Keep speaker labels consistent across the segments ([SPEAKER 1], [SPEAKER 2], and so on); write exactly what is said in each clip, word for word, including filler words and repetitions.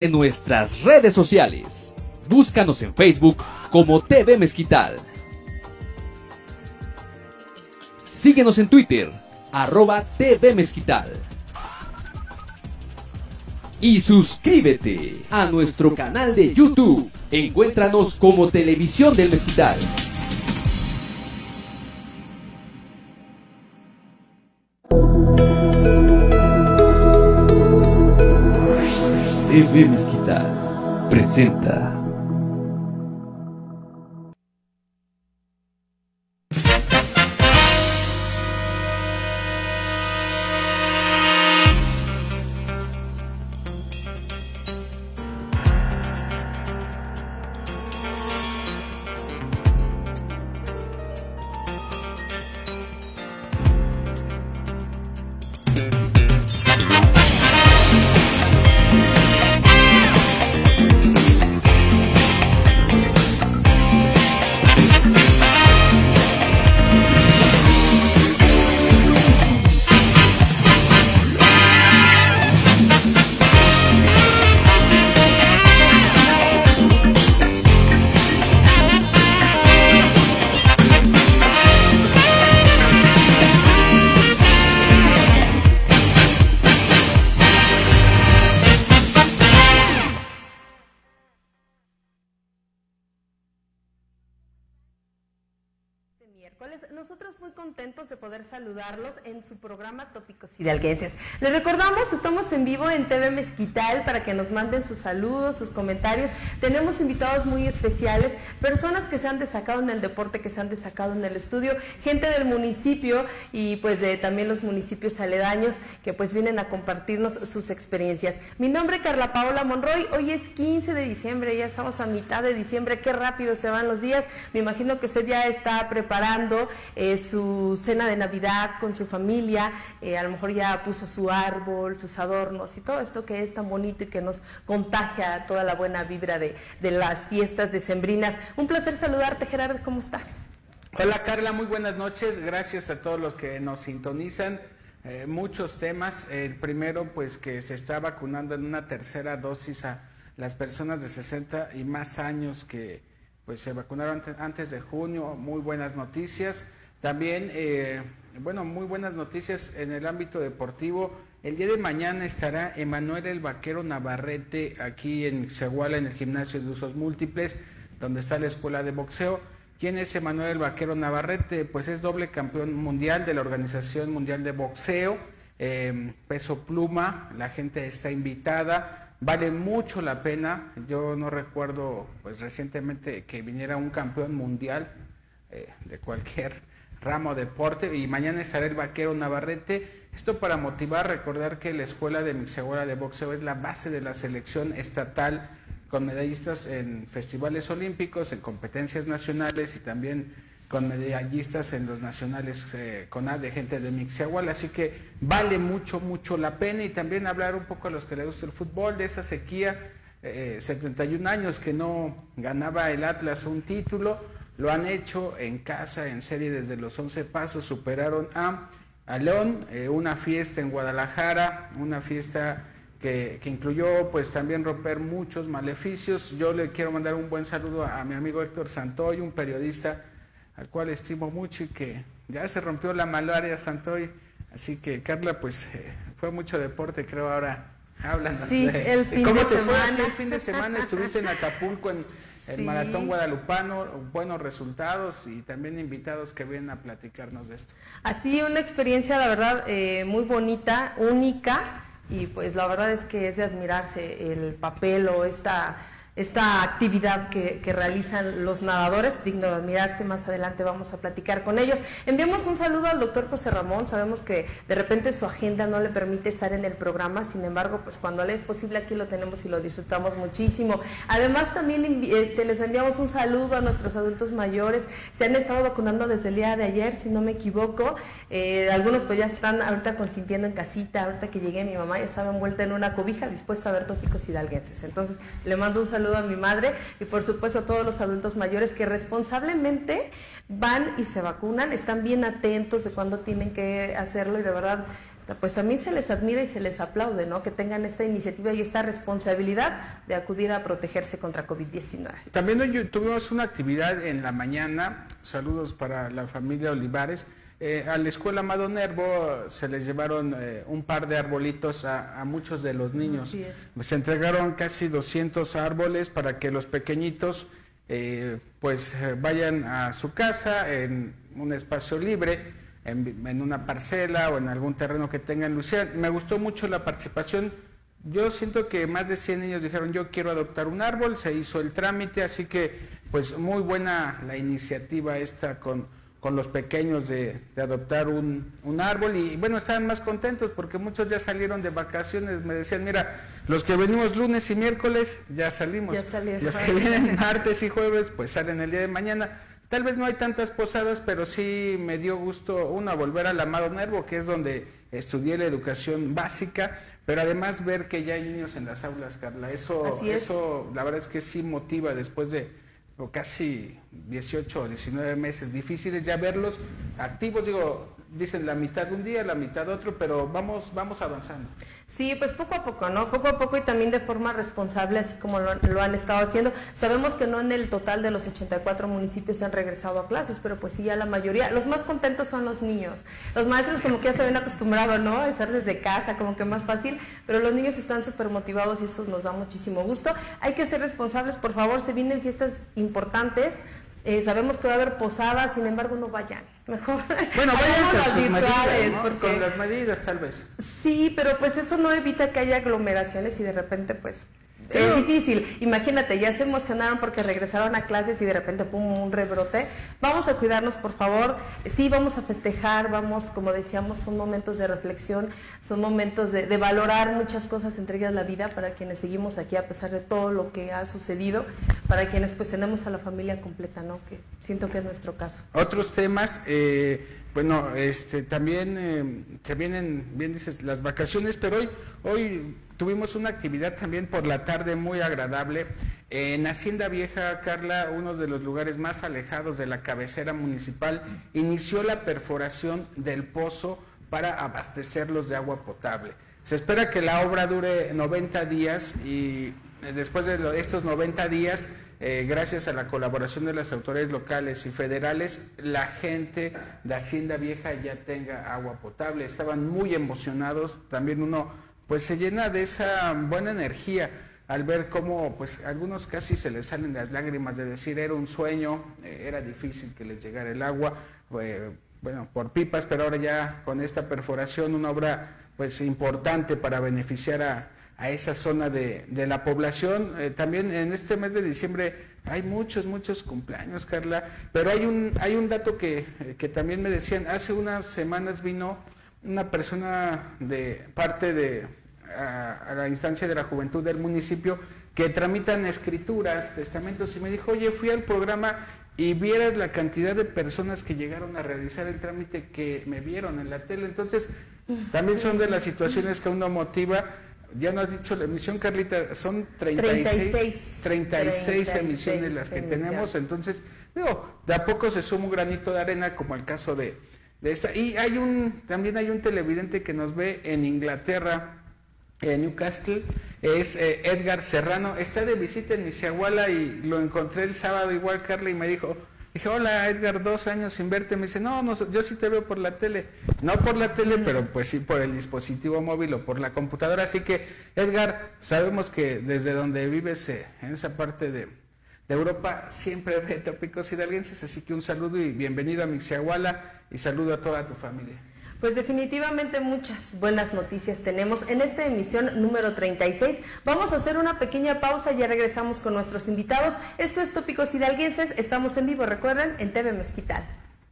[SPEAKER 1] En nuestras redes sociales. Búscanos en Facebook como T V Mezquital. Síguenos en Twitter, arroba T V Mezquital. Y suscríbete a nuestro canal de YouTube. Encuéntranos como Televisión del Mezquital. T V Mezquital presenta.
[SPEAKER 2] Miércoles, nosotros muy contentos de poder saludarlos en su programa Tópicos Hidalguenses. Les recordamos, estamos en vivo en T V Mezquital para que nos manden sus saludos, sus comentarios. Tenemos invitados muy especiales, personas que se han destacado en el deporte, que se han destacado en el estudio, gente del municipio y pues de también los municipios aledaños que pues vienen a compartirnos sus experiencias. Mi nombre es Carla Paola Monroy, hoy es quince de diciembre, ya estamos a mitad de diciembre, qué rápido se van los días. Me imagino que usted ya está preparando Eh, su cena de Navidad con su familia, eh, a lo mejor ya puso su árbol, sus adornos y todo esto que es tan bonito y que nos contagia toda la buena vibra de, de las fiestas decembrinas. Un placer saludarte, Gerardo, ¿cómo estás?
[SPEAKER 3] Hola Carla, muy buenas noches, gracias a todos los que nos sintonizan. Eh, muchos temas, el primero pues que se está vacunando en una tercera dosis a las personas de sesenta y más años que pues se vacunaron antes de junio, muy buenas noticias. También, eh, bueno, muy buenas noticias en el ámbito deportivo. El día de mañana estará Emanuel el Vaquero Navarrete aquí en Ixahuala, en el gimnasio de usos múltiples, donde está la escuela de boxeo. ¿Quién es Emanuel el Vaquero Navarrete? Pues es doble campeón mundial de la Organización Mundial de Boxeo, eh, peso pluma, la gente está invitada. Vale mucho la pena. Yo no recuerdo pues recientemente que viniera un campeón mundial eh, de cualquier ramo de deporte, y mañana estará el Vaquero Navarrete. Esto para motivar, recordar que la escuela de Mixahuala de boxeo es la base de la selección estatal con medallistas en festivales olímpicos, en competencias nacionales y también con medallistas en los nacionales eh, con A de gente de Mixahuala, así que vale mucho, mucho la pena. Y también hablar un poco a los que les gusta el fútbol, de esa sequía, eh, setenta y un años que no ganaba el Atlas un título, lo han hecho en casa, en serie desde los once pasos, superaron a, a León, eh, una fiesta en Guadalajara, una fiesta que, que incluyó pues también romper muchos maleficios. Yo le quiero mandar un buen saludo a, a mi amigo Héctor Santoy, un periodista al cual estimo mucho y que ya se rompió la malaria, Santoy, así que Carla, pues eh, fue mucho deporte, creo ahora hablan.
[SPEAKER 2] Sí,
[SPEAKER 3] de,
[SPEAKER 2] el fin
[SPEAKER 3] ¿cómo
[SPEAKER 2] de
[SPEAKER 3] te
[SPEAKER 2] semana.
[SPEAKER 3] fue el fin de semana? Estuviste en Acapulco en el
[SPEAKER 2] Sí.
[SPEAKER 3] Maratón Guadalupano, buenos resultados y también invitados que vienen a platicarnos de esto.
[SPEAKER 2] Así, una experiencia, la verdad, eh, muy bonita, única, y pues la verdad es que es de admirarse el papel o esta... esta actividad que, que realizan los nadadores, digno de admirarse. Más adelante vamos a platicar con ellos. Enviamos un saludo al doctor José Ramón, sabemos que de repente su agenda no le permite estar en el programa, sin embargo, pues cuando le es posible aquí lo tenemos y lo disfrutamos muchísimo. Además también este, les enviamos un saludo a nuestros adultos mayores, se han estado vacunando desde el día de ayer, si no me equivoco, eh, algunos pues ya están ahorita consintiendo en casita. Ahorita que llegué mi mamá ya estaba envuelta en una cobija dispuesta a ver Tópicos Hidalguenses, entonces le mando un saludo a mi madre y por supuesto a todos los adultos mayores que responsablemente van y se vacunan, están bien atentos de cuándo tienen que hacerlo y de verdad pues también se les admira y se les aplaude, ¿no? Que tengan esta iniciativa y esta responsabilidad de acudir a protegerse contra COVID diecinueve.
[SPEAKER 3] También hoy tuvimos una actividad en la mañana, saludos para la familia Olivares. Eh, a la escuela Amado Nervo se les llevaron eh, un par de arbolitos a, a muchos de los niños. Se entregaron casi doscientos árboles para que los pequeñitos eh, pues eh, vayan a su casa en un espacio libre, en, en una parcela o en algún terreno que tengan. Lucía, me gustó mucho la participación. Yo siento que más de cien niños dijeron yo quiero adoptar un árbol, se hizo el trámite, así que pues muy buena la iniciativa esta con, con los pequeños de, de adoptar un, un árbol y bueno, estaban más contentos porque muchos ya salieron de vacaciones, me decían mira, los que venimos lunes y miércoles ya salimos,
[SPEAKER 2] ya salieron.
[SPEAKER 3] Los que vienen martes y jueves pues salen el día de mañana. Tal vez no hay tantas posadas, pero sí me dio gusto, uno, volver al Amado Nervo, que es donde estudié la educación básica, pero además ver que ya hay niños en las aulas, Carla. Eso, eso la verdad es que sí motiva después de casi dieciocho o diecinueve meses difíciles, ya verlos activos, digo, dicen la mitad un día, la mitad otro, pero vamos, vamos avanzando.
[SPEAKER 2] Sí, pues poco a poco, ¿no? Poco a poco y también de forma responsable, así como lo, lo han estado haciendo. Sabemos que no en el total de los ochenta y cuatro municipios se han regresado a clases, pero pues sí, ya la mayoría. Los más contentos son los niños. Los maestros como que ya se ven acostumbrados, ¿no? A estar desde casa, como que más fácil, pero los niños están súper motivados y eso nos da muchísimo gusto. Hay que ser responsables, por favor, se vienen fiestas importantes. Eh, sabemos que va a haber posadas, sin embargo no vayan, mejor
[SPEAKER 3] bueno, vayan con sus medidas, ¿no?
[SPEAKER 2] Porque...
[SPEAKER 3] con las medidas tal vez.
[SPEAKER 2] Sí, pero pues eso no evita que haya aglomeraciones y de repente pues es difícil. Imagínate, ya se emocionaron porque regresaron a clases y de repente pum, un rebrote. Vamos a cuidarnos, por favor. Sí, vamos a festejar, vamos, como decíamos, son momentos de reflexión, son momentos de, de valorar muchas cosas, entre ellas la vida, para quienes seguimos aquí a pesar de todo lo que ha sucedido, para quienes pues tenemos a la familia completa, ¿no? Que siento que es nuestro caso.
[SPEAKER 3] Otros temas, eh, bueno, este, también eh, se vienen, bien dices, las vacaciones, pero hoy, hoy tuvimos una actividad también por la tarde muy agradable. En Hacienda Vieja, Carla, uno de los lugares más alejados de la cabecera municipal, inició la perforación del pozo para abastecerlos de agua potable. Se espera que la obra dure noventa días y después de estos noventa días, eh, gracias a la colaboración de las autoridades locales y federales, la gente de Hacienda Vieja ya tenga agua potable. Estaban muy emocionados, también uno pues se llena de esa buena energía al ver cómo pues algunos casi se les salen las lágrimas de decir era un sueño, eh, era difícil que les llegara el agua, eh, bueno, por pipas, pero ahora ya con esta perforación, una obra pues importante para beneficiar a, a esa zona de, de la población. Eh, también en este mes de diciembre hay muchos, muchos cumpleaños, Carla, pero hay un, hay un dato que, que también me decían, hace unas semanas vino una persona de parte de a, a la instancia de la juventud del municipio que tramitan escrituras, testamentos, y me dijo, oye, fui al programa y vieras la cantidad de personas que llegaron a realizar el trámite que me vieron en la tele. Entonces, también son de las situaciones que uno motiva. Ya nos has dicho la emisión, Carlita, son treinta y seis, treinta y seis emisiones las que tenemos, entonces, digo, de a poco se suma un granito de arena, como el caso de De esta. Y hay un, también hay un televidente que nos ve en Inglaterra, en Newcastle, es eh, Edgar Serrano, está de visita en Misahuala y lo encontré el sábado igual, Carla, y me dijo, dije, hola Edgar, dos años sin verte, me dice, no, no, yo sí te veo por la tele, no por la tele, pero pues sí por el dispositivo móvil o por la computadora, así que Edgar, sabemos que desde donde vives, eh, en esa parte de de Europa, siempre ve Tópicos Hidalguenses, así que un saludo y bienvenido a Misahuala y saludo a toda tu familia.
[SPEAKER 2] Pues definitivamente muchas buenas noticias tenemos en esta emisión número treinta y seis. Vamos a hacer una pequeña pausa y ya regresamos con nuestros invitados. Esto es Tópicos Hidalguenses, estamos en vivo, recuerden, en T V Mezquital.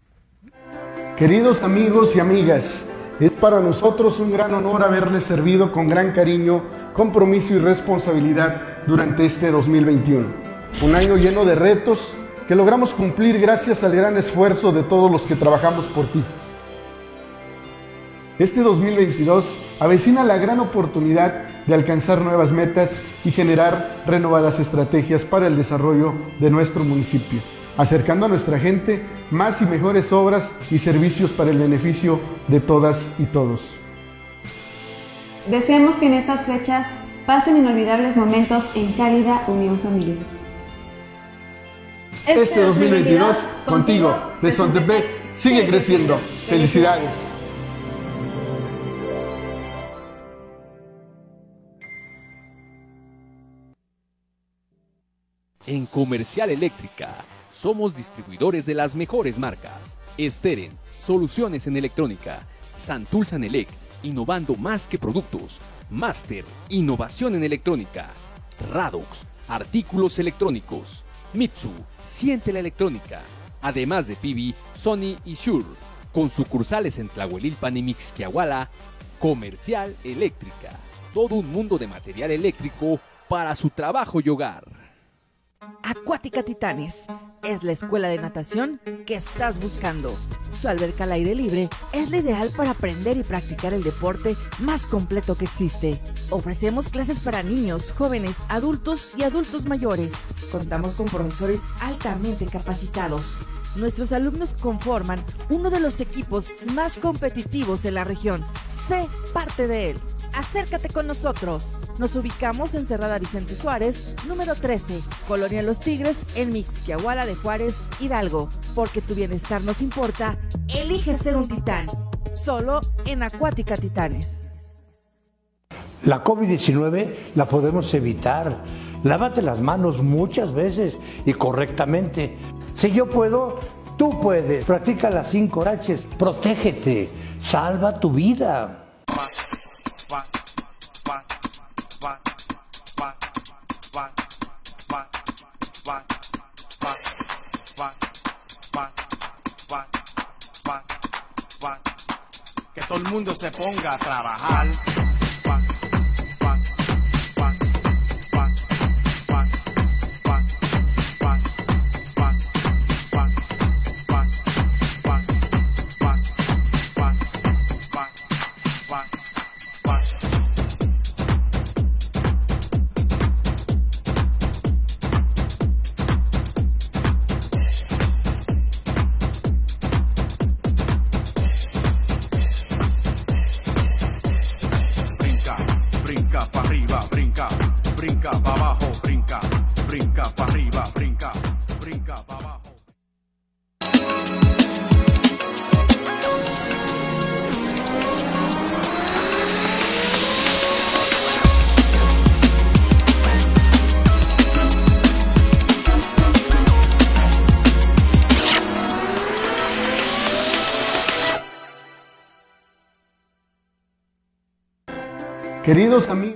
[SPEAKER 4] Queridos amigos y amigas, es para nosotros un gran honor haberles servido con gran cariño, compromiso y responsabilidad durante este dos mil veintiuno. Un año lleno de retos que logramos cumplir gracias al gran esfuerzo de todos los que trabajamos por ti. Este dos mil veintidós avecina la gran oportunidad de alcanzar nuevas metas y generar renovadas estrategias para el desarrollo de nuestro municipio, acercando a nuestra gente más y mejores obras y servicios para el beneficio de todas y todos.
[SPEAKER 5] Deseamos que en estas fechas pasen inolvidables momentos en cálida unión familiar.
[SPEAKER 4] Este dos mil veintidós, contigo, Tezontepec sigue creciendo. ¡Felicidades!
[SPEAKER 1] En Comercial Eléctrica somos distribuidores de las mejores marcas. Steren, soluciones en electrónica. Santul Sanelec, innovando más que productos. Master, innovación en electrónica. Radox, artículos electrónicos. Mitsu, siente la electrónica. Además de Pibi, Sony y Shure, con sucursales en Tlahuelilpan y Mixquiahuala. Comercial Eléctrica, todo un mundo de material eléctrico para su trabajo y hogar.
[SPEAKER 6] Acuática Titanes es la escuela de natación que estás buscando. Su alberca al aire libre es la ideal para aprender y practicar el deporte más completo que existe. Ofrecemos clases para niños, jóvenes, adultos y adultos mayores. Contamos con profesores altamente capacitados. Nuestros alumnos conforman uno de los equipos más competitivos en la región. Sé parte de él. Acércate con nosotros. Nos ubicamos en Cerrada Vicente Suárez, número trece, Colonia Los Tigres, en Mixquiahuala de Juárez, Hidalgo. Porque tu bienestar nos importa, elige ser un titán. Solo en Acuática Titanes.
[SPEAKER 7] La COVID diecinueve la podemos evitar. Lávate las manos muchas veces y correctamente. Si yo puedo, tú puedes. Practica las cinco H's. Protégete. Salva tu vida.
[SPEAKER 8] Que todo el mundo se ponga a trabajar.
[SPEAKER 4] Queridos amigos,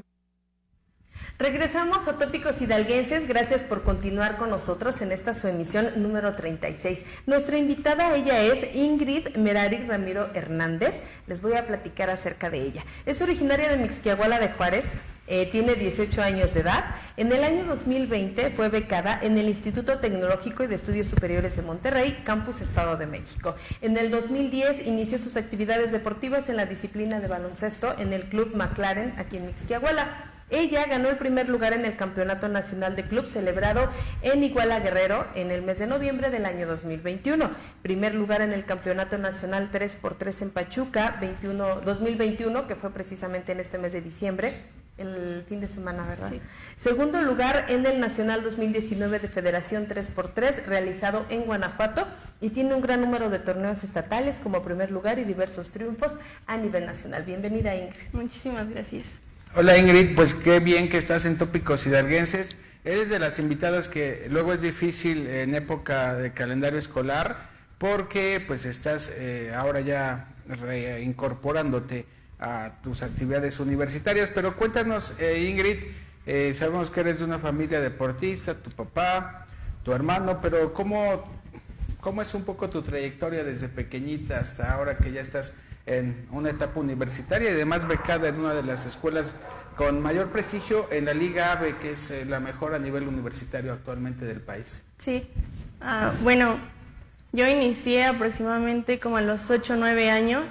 [SPEAKER 2] regresamos a Tópicos Hidalguenses. Gracias por continuar con nosotros en esta su emisión número treinta y seis. Nuestra invitada, ella es Ingrid Merari Ramiro Hernández. Les voy a platicar acerca de ella. Es originaria de Mixquiahuala de Juárez. Eh, tiene dieciocho años de edad. En el año dos mil veinte fue becada en el Instituto Tecnológico y de Estudios Superiores de Monterrey, Campus Estado de México. En el dos mil diez inició sus actividades deportivas en la disciplina de baloncesto en el Club McLaren, aquí en Mixquiahuala. Ella ganó el primer lugar en el Campeonato Nacional de Club celebrado en Iguala Guerrero en el mes de noviembre del año dos mil veintiuno. Primer lugar en el Campeonato Nacional tres por tres en Pachuca veintiuno, dos mil veintiuno, que fue precisamente en este mes de diciembre, el fin de semana, ¿verdad? Sí. Segundo lugar en el Nacional dos mil diecinueve de Federación tres por tres realizado en Guanajuato, y tiene un gran número de torneos estatales como primer lugar y diversos triunfos a nivel nacional. Bienvenida, Ingrid.
[SPEAKER 5] Muchísimas gracias.
[SPEAKER 3] Hola, Ingrid, pues qué bien que estás en Tópicos Hidalguenses. Eres de las invitadas que luego es difícil en época de calendario escolar porque pues estás eh, ahora ya reincorporándote a tus actividades universitarias, pero cuéntanos, eh, Ingrid, eh, sabemos que eres de una familia deportista, tu papá, tu hermano, pero ¿cómo, cómo es un poco tu trayectoria desde pequeñita hasta ahora que ya estás en una etapa universitaria y además becada en una de las escuelas con mayor prestigio en la Liga AVE, que es eh, la mejor a nivel universitario actualmente del país?
[SPEAKER 9] Sí, ah, bueno, yo inicié aproximadamente como a los ocho o nueve años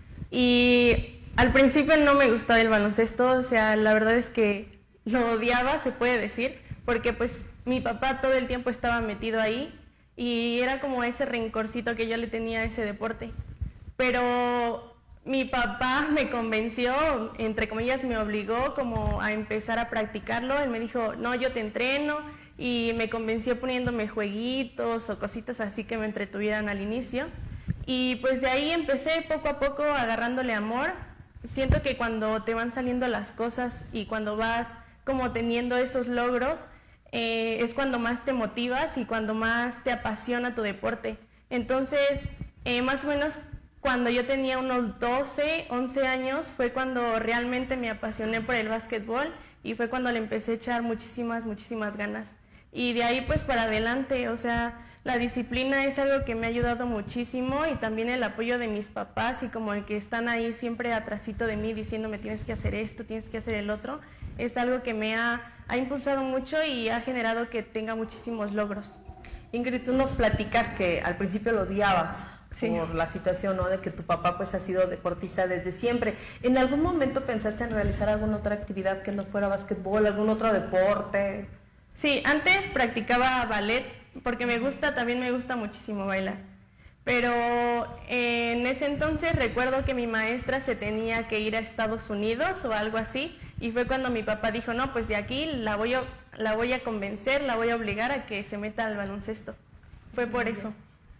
[SPEAKER 9] y al principio no me gustaba el baloncesto, o sea, la verdad es que lo odiaba, se puede decir, porque pues mi papá todo el tiempo estaba metido ahí y era como ese rencorcito que yo le tenía a ese deporte. Pero mi papá me convenció, entre comillas me obligó como a empezar a practicarlo. Él me dijo, no, yo te entreno, y me convenció poniéndome jueguitos o cositas así que me entretuvieran al inicio. Y pues de ahí empecé poco a poco agarrándole amor. Siento que cuando te van saliendo las cosas y cuando vas como teniendo esos logros, eh, es cuando más te motivas y cuando más te apasiona tu deporte. Entonces, eh, más o menos cuando yo tenía unos doce, once años, fue cuando realmente me apasioné por el básquetbol y fue cuando le empecé a echar muchísimas, muchísimas ganas. Y de ahí pues para adelante, o sea, la disciplina es algo que me ha ayudado muchísimo y también el apoyo de mis papás y como el que están ahí siempre atrasito de mí diciéndome tienes que hacer esto, tienes que hacer el otro, es algo que me ha, ha impulsado mucho y ha generado que tenga muchísimos logros.
[SPEAKER 2] Ingrid, tú nos platicas que al principio lo odiabas. Sí. Por la situación, ¿no?, de que tu papá pues ha sido deportista desde siempre. ¿En algún momento pensaste en realizar alguna otra actividad que no fuera básquetbol, algún otro deporte?
[SPEAKER 9] Sí, antes practicaba ballet porque me gusta, también me gusta muchísimo bailar. Pero eh, en ese entonces recuerdo que mi maestra se tenía que ir a Estados Unidos o algo así y fue cuando mi papá dijo, no, pues de aquí la voy a, la voy a convencer, la voy a obligar a que se meta al baloncesto. Fue por eso.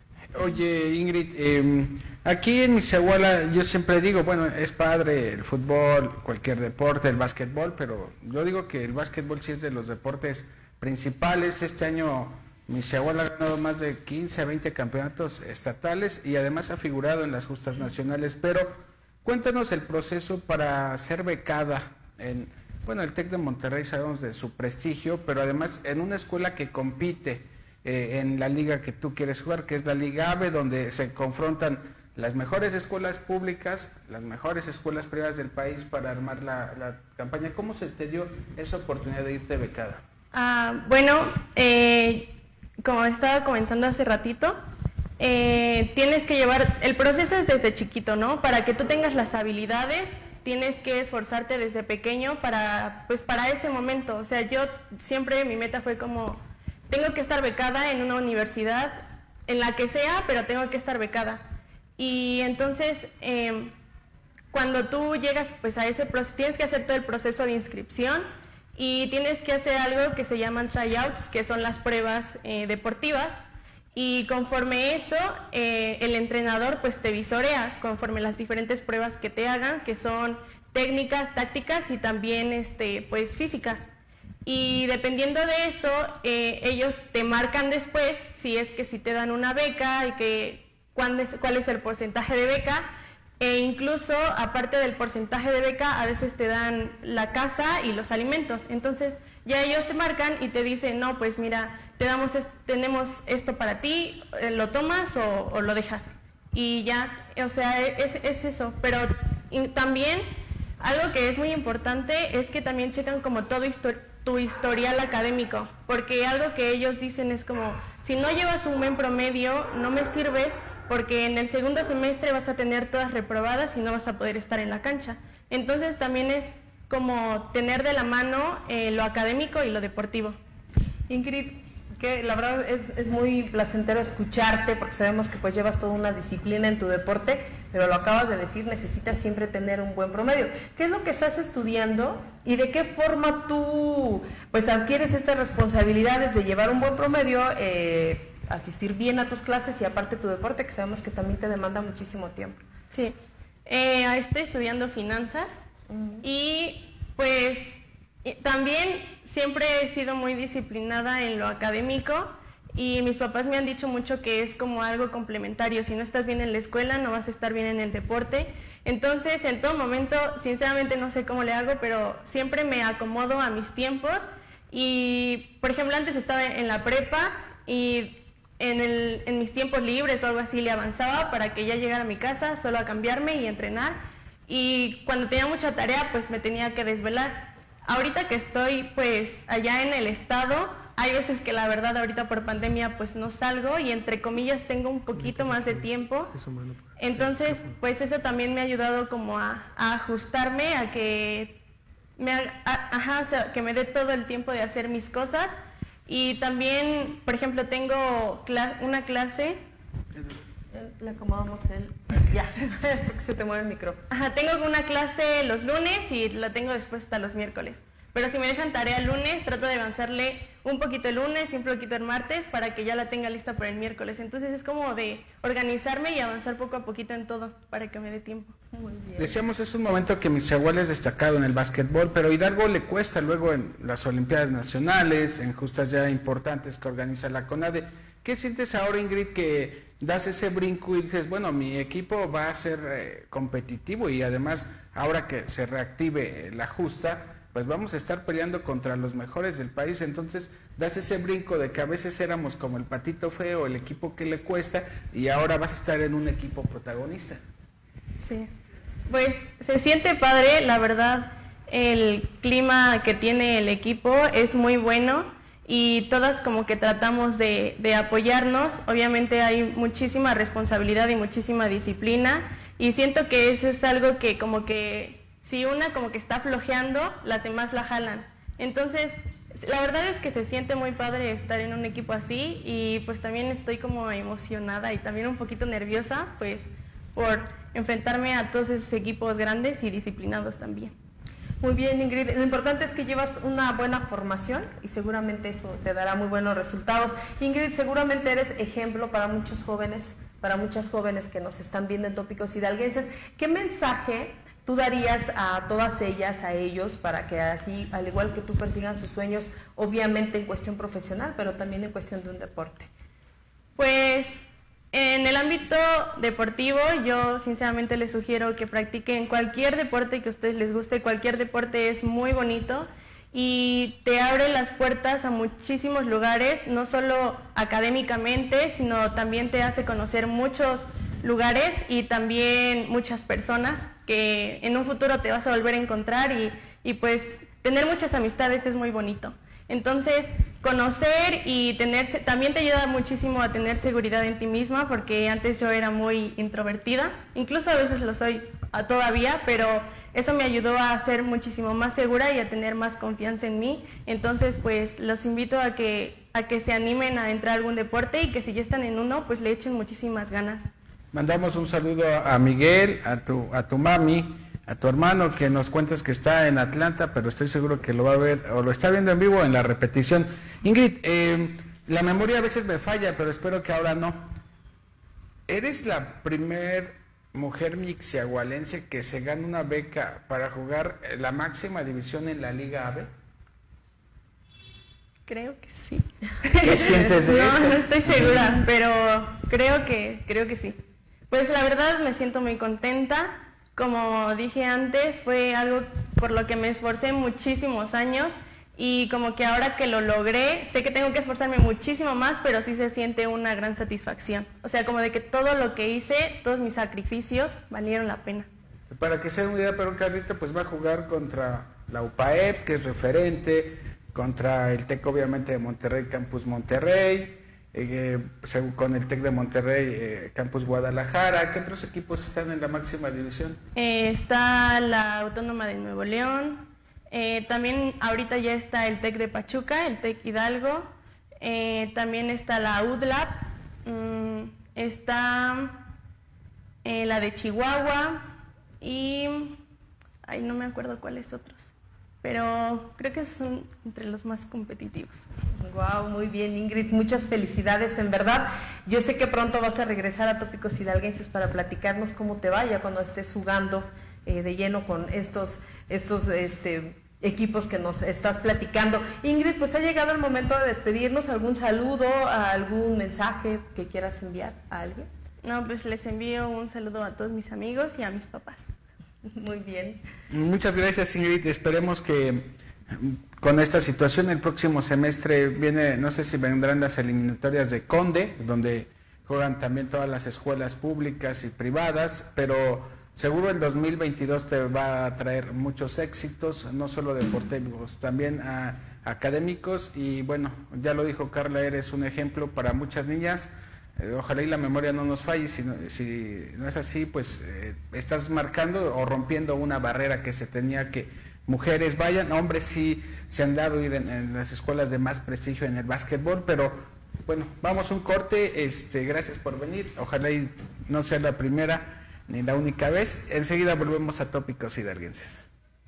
[SPEAKER 3] Oye, Ingrid, eh, aquí en Misahuala yo siempre digo, bueno, es padre el fútbol, cualquier deporte, el básquetbol, pero yo digo que el básquetbol sí es de los deportes principales. Este año Misahuala ha ganado más de quince a veinte campeonatos estatales y además ha figurado en las justas nacionales, pero cuéntanos el proceso para ser becada en, bueno, el TEC de Monterrey sabemos de su prestigio, pero además en una escuela que compite Eh, en la liga que tú quieres jugar, que es la Liga AVE, donde se confrontan las mejores escuelas públicas, las mejores escuelas privadas del país para armar la, la campaña. ¿Cómo se te dio esa oportunidad de irte becada?
[SPEAKER 9] Ah, bueno, eh, como estaba comentando hace ratito, eh, tienes que llevar, el proceso es desde chiquito, ¿no? Para que tú tengas las habilidades, tienes que esforzarte desde pequeño para, pues para ese momento. O sea, yo siempre mi meta fue como tengo que estar becada en una universidad, en la que sea, pero tengo que estar becada. Y entonces, eh, cuando tú llegas pues, a ese proceso, tienes que hacer todo el proceso de inscripción y tienes que hacer algo que se llaman tryouts, que son las pruebas eh, deportivas. Y conforme eso, eh, el entrenador pues, te visorea conforme las diferentes pruebas que te hagan, que son técnicas, tácticas y también este, pues, físicas. Y dependiendo de eso, eh, ellos te marcan después si es que si te dan una beca y que cuál es, cuál es el porcentaje de beca, e incluso aparte del porcentaje de beca, a veces te dan la casa y los alimentos. Entonces ya ellos te marcan y te dicen, no, pues mira, te damos es, tenemos esto para ti, eh, lo tomas o, o lo dejas. Y ya, o sea, es, es eso. Pero también algo que es muy importante es que también checan como todo histórico, tu historial académico, porque algo que ellos dicen es como, si no llevas un buen promedio, no me sirves, porque en el segundo semestre vas a tener todas reprobadas y no vas a poder estar en la cancha. Entonces también es como tener de la mano eh, lo académico y lo deportivo.
[SPEAKER 2] Ingrid, que la verdad es, es muy placentero escucharte, porque sabemos que pues llevas toda una disciplina en tu deporte, pero lo acabas de decir, necesitas siempre tener un buen promedio. ¿Qué es lo que estás estudiando y de qué forma tú pues adquieres estas responsabilidades de llevar un buen promedio, eh, asistir bien a tus clases y aparte tu deporte, que sabemos que también te demanda muchísimo tiempo?
[SPEAKER 9] Sí, eh, estoy estudiando finanzas uh-huh. y pues también siempre he sido muy disciplinada en lo académico y mis papás me han dicho mucho que es como algo complementario. Si no estás bien en la escuela, no vas a estar bien en el deporte. Entonces, en todo momento, sinceramente no sé cómo le hago, pero siempre me acomodo a mis tiempos. Y, por ejemplo, antes estaba en la prepa y en, el, en mis tiempos libres o algo así le avanzaba para que ya llegara a mi casa solo a cambiarme y entrenar. Y cuando tenía mucha tarea, pues me tenía que desvelar. Ahorita que estoy pues allá en el estado, hay veces que la verdad ahorita por pandemia pues no salgo y entre comillas tengo un poquito más de tiempo. Entonces pues eso también me ha ayudado como a, a ajustarme, a que me, a, ajá, o sea, que me dé todo el tiempo de hacer mis cosas. Y también, por ejemplo, tengo cla- una clase
[SPEAKER 2] le acomodamos el... Ya, porque se te mueve el micrófono.
[SPEAKER 9] Ajá, tengo una clase los lunes y la tengo después hasta los miércoles. Pero si me dejan tarea el lunes, trato de avanzarle un poquito el lunes y un poquito el martes para que ya la tenga lista para el miércoles. Entonces es como de organizarme y avanzar poco a poquito en todo para que me dé tiempo.
[SPEAKER 2] Muy bien.
[SPEAKER 3] Decíamos, es un momento que Misahual es destacado en el básquetbol, pero Hidalgo le cuesta luego en las Olimpiadas Nacionales, en justas ya importantes que organiza la CONADE. ¿Qué sientes ahora, Ingrid, que das ese brinco y dices, bueno, mi equipo va a ser eh, competitivo y además ahora que se reactive la justa, pues vamos a estar peleando contra los mejores del país? Entonces das ese brinco de que a veces éramos como el patito feo, el equipo que le cuesta, y ahora vas a estar en un equipo protagonista.
[SPEAKER 9] Sí, pues se siente padre, la verdad, el clima que tiene el equipo es muy bueno y todas como que tratamos de, de apoyarnos. Obviamente hay muchísima responsabilidad y muchísima disciplina y siento que eso es algo que como que si una como que está flojeando, las demás la jalan. Entonces, la verdad es que se siente muy padre estar en un equipo así y pues también estoy como emocionada y también un poquito nerviosa, pues por enfrentarme a todos esos equipos grandes y disciplinados también.
[SPEAKER 2] Muy bien, Ingrid. Lo importante es que llevas una buena formación y seguramente eso te dará muy buenos resultados. Ingrid, seguramente eres ejemplo para muchos jóvenes, para muchas jóvenes que nos están viendo en Tópicos Hidalguenses. ¿Qué mensaje tú darías a todas ellas, a ellos, para que así, al igual que tú, persigan sus sueños, obviamente en cuestión profesional, pero también en cuestión de un deporte?
[SPEAKER 9] Pues en el ámbito deportivo, yo sinceramente les sugiero que practiquen cualquier deporte que a ustedes les guste. Cualquier deporte es muy bonito y te abre las puertas a muchísimos lugares, no solo académicamente, sino también te hace conocer muchos lugares y también muchas personas que en un futuro te vas a volver a encontrar y, y pues tener muchas amistades es muy bonito. Entonces, conocer y tener, también te ayuda muchísimo a tener seguridad en ti misma, porque antes yo era muy introvertida, incluso a veces lo soy todavía, pero eso me ayudó a ser muchísimo más segura y a tener más confianza en mí. Entonces, pues los invito a que, a que se animen a entrar a algún deporte y que si ya están en uno, pues le echen muchísimas ganas.
[SPEAKER 3] Mandamos un saludo a Miguel, a tu, a tu mami, a tu hermano, que nos cuentas que está en Atlanta, pero estoy seguro que lo va a ver o lo está viendo en vivo en la repetición. Ingrid, eh, la memoria a veces me falla, pero espero que ahora no. ¿Eres la primer mujer mixiahualense que se gana una beca para jugar la máxima división en la Liga A B?
[SPEAKER 9] Creo que sí.
[SPEAKER 3] ¿Qué sientes de
[SPEAKER 9] no,
[SPEAKER 3] esto?
[SPEAKER 9] No estoy segura, pero creo que, creo que sí. Pues la verdad me siento muy contenta. Como dije antes, fue algo por lo que me esforcé muchísimos años y como que ahora que lo logré, sé que tengo que esforzarme muchísimo más, pero sí se siente una gran satisfacción. O sea, como de que todo lo que hice, todos mis sacrificios, valieron la pena.
[SPEAKER 3] Para que sea una idea, pero Carlita pues va a jugar contra la U P A E P, que es referente, contra el TEC obviamente de Monterrey, Campus Monterrey, eh, con el TEC de Monterrey, eh, Campus Guadalajara. ¿Qué otros equipos están en la máxima división?
[SPEAKER 9] Eh, está la Autónoma de Nuevo León, eh, también ahorita ya está el TEC de Pachuca, el TEC Hidalgo, eh, también está la U D L A P, mmm, está eh, la de Chihuahua y ay, no me acuerdo cuáles otros. Pero creo que esos son entre los más competitivos.
[SPEAKER 2] Wow, muy bien, Ingrid, muchas felicidades, en verdad. Yo sé que pronto vas a regresar a Tópicos Hidalguenses para platicarnos cómo te vaya cuando estés jugando eh, de lleno con estos, estos este, equipos que nos estás platicando. Ingrid, pues ha llegado el momento de despedirnos. ¿Algún saludo, algún mensaje que quieras enviar a alguien?
[SPEAKER 9] No, pues les envío un saludo a todos mis amigos y a mis papás.
[SPEAKER 2] Muy bien.
[SPEAKER 3] Muchas gracias, Ingrid. Esperemos que con esta situación el próximo semestre viene, no sé si vendrán las eliminatorias de Conde, donde juegan también todas las escuelas públicas y privadas, pero seguro el dos mil veintidós te va a traer muchos éxitos, no solo deportivos, también a, académicos, y bueno, ya lo dijo Carla, eres un ejemplo para muchas niñas. Ojalá y la memoria no nos falle. Si no, si no es así, pues eh, estás marcando o rompiendo una barrera que se tenía, que mujeres vayan, hombres sí se han dado ir en, en las escuelas de más prestigio en el básquetbol, pero bueno, vamos a un corte, este, gracias por venir, ojalá y no sea la primera ni la única vez. Enseguida volvemos a Tópicos Hidalguenses.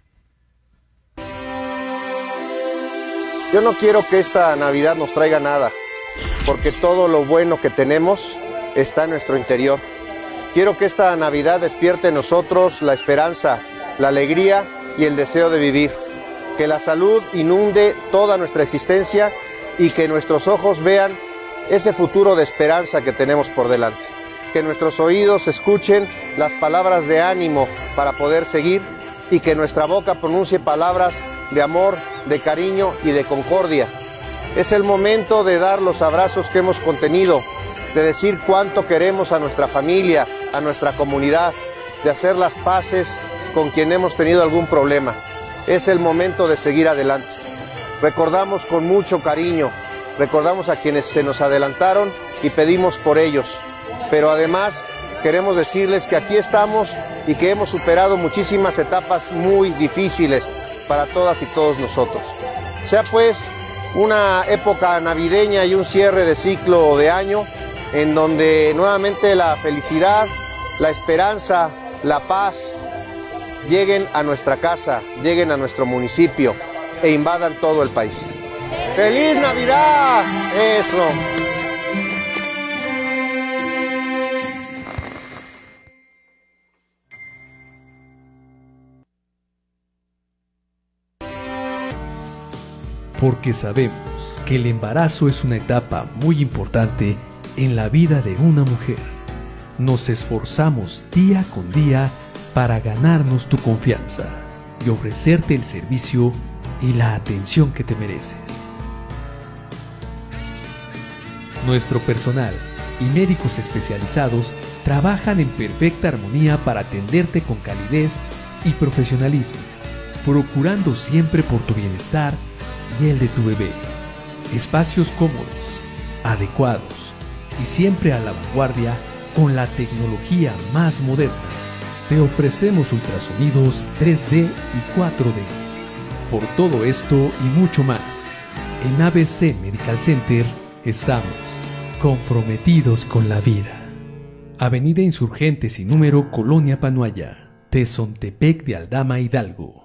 [SPEAKER 10] Yo no quiero que esta Navidad nos traiga nada, porque todo lo bueno que tenemos está en nuestro interior. Quiero que esta Navidad despierte en nosotros la esperanza, la alegría y el deseo de vivir. Que la salud inunde toda nuestra existencia y que nuestros ojos vean ese futuro de esperanza que tenemos por delante. Que nuestros oídos escuchen las palabras de ánimo para poder seguir y que nuestra boca pronuncie palabras de amor, de cariño y de concordia. Es el momento de dar los abrazos que hemos contenido, de decir cuánto queremos a nuestra familia, a nuestra comunidad, de hacer las paces con quien hemos tenido algún problema. Es el momento de seguir adelante. Recordamos con mucho cariño, recordamos a quienes se nos adelantaron y pedimos por ellos. Pero además queremos decirles que aquí estamos y que hemos superado muchísimas etapas muy difíciles para todas y todos nosotros. Sea pues una época navideña y un cierre de ciclo de año en donde nuevamente la felicidad, la esperanza, la paz lleguen a nuestra casa, lleguen a nuestro municipio e invadan todo el país. ¡Feliz Navidad! Eso.
[SPEAKER 1] Porque sabemos que el embarazo es una etapa muy importante en la vida de una mujer. Nos esforzamos día con día para ganarnos tu confianza y ofrecerte el servicio y la atención que te mereces. Nuestro personal y médicos especializados trabajan en perfecta armonía para atenderte con calidez y profesionalismo, procurando siempre por tu bienestar y el de tu bebé. Espacios cómodos, adecuados y siempre a la vanguardia con la tecnología más moderna. Te ofrecemos ultrasonidos tres D y cuatro D. Por todo esto y mucho más, en A B C Medical Center estamos comprometidos con la vida. Avenida Insurgentes y número Colonia Panuaya, Tezontepec de Aldama, Hidalgo.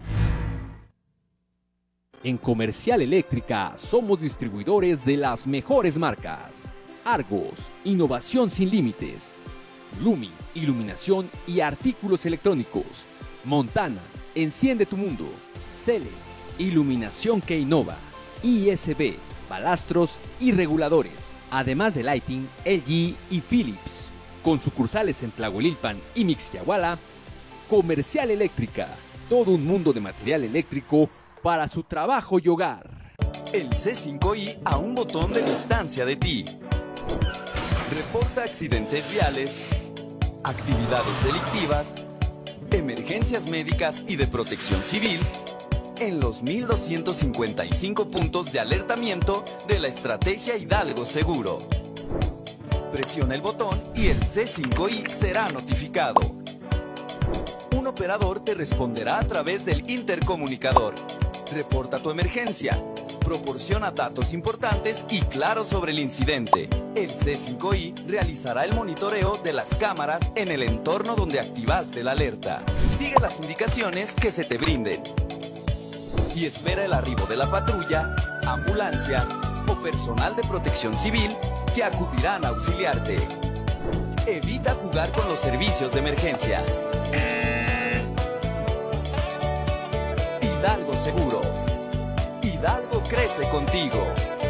[SPEAKER 1] En Comercial Eléctrica somos distribuidores de las mejores marcas. Argos, innovación sin límites. Lumi, iluminación y artículos electrónicos. Montana, enciende tu mundo. Cele, iluminación que innova. I S B, balastros y reguladores. Además de Lighting, L G y Philips. Con sucursales en Tlahuelilpan y Mixquiahuala. Comercial Eléctrica, todo un mundo de material eléctrico para su trabajo y hogar.
[SPEAKER 11] El C cinco I a un botón de distancia de ti. Reporta accidentes viales, actividades delictivas, emergencias médicas y de protección civil en los mil doscientos cincuenta y cinco puntos de alertamiento de la estrategia Hidalgo Seguro. Presiona el botón y el C cinco I será notificado. Un operador te responderá a través del intercomunicador. Reporta tu emergencia. Proporciona datos importantes y claros sobre el incidente. El C cinco I realizará el monitoreo de las cámaras en el entorno donde activaste la alerta. Sigue las indicaciones que se te brinden. Y espera el arribo de la patrulla, ambulancia o personal de protección civil que acudirán a auxiliarte. Evita jugar con los servicios de emergencias. Hidalgo Seguro. Hidalgo crece contigo.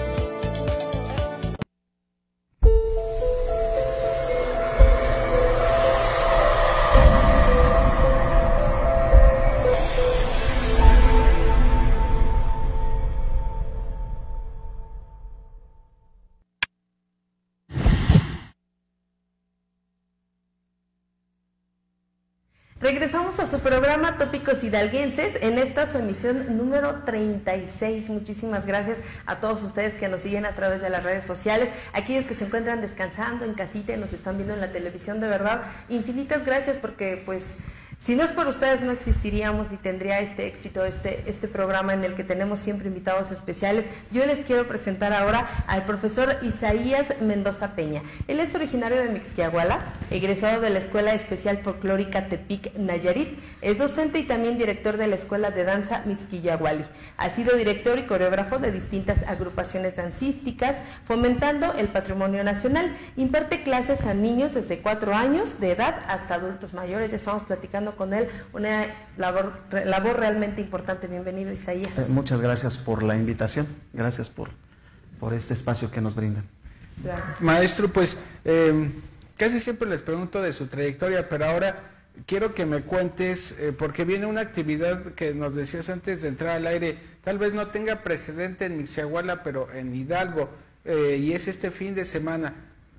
[SPEAKER 2] Regresamos a su programa Tópicos Hidalguenses en esta su emisión número treinta y seis. Muchísimas gracias a todos ustedes que nos siguen a través de las redes sociales, aquellos que se encuentran descansando en casita y nos están viendo en la televisión, de verdad, infinitas gracias porque pues Si no es por ustedes, no existiríamos ni tendría este éxito, este, este programa en el que tenemos siempre invitados especiales. Yo les quiero presentar ahora al profesor Isaías Mendoza Peña. Él es originario de Mixquiahuala, egresado de la Escuela Especial Folclórica Tepic Nayarit, es docente y también director de la Escuela de Danza Mixquiahuali. Ha sido director y coreógrafo de distintas agrupaciones dancísticas, fomentando el patrimonio nacional. Imparte clases a niños desde cuatro años de edad hasta adultos mayores. Ya estamos platicando con él, una labor, labor realmente importante. Bienvenido, Isaías.
[SPEAKER 12] Eh, muchas gracias por la invitación, gracias por, por este espacio que nos brindan.
[SPEAKER 2] Gracias.
[SPEAKER 3] Maestro, pues eh, casi siempre les pregunto de su trayectoria, pero ahora quiero que me cuentes, eh, porque viene una actividad que nos decías antes de entrar al aire, tal vez no tenga precedente en Mixquiahuala, pero en Hidalgo, eh, y es este fin de semana.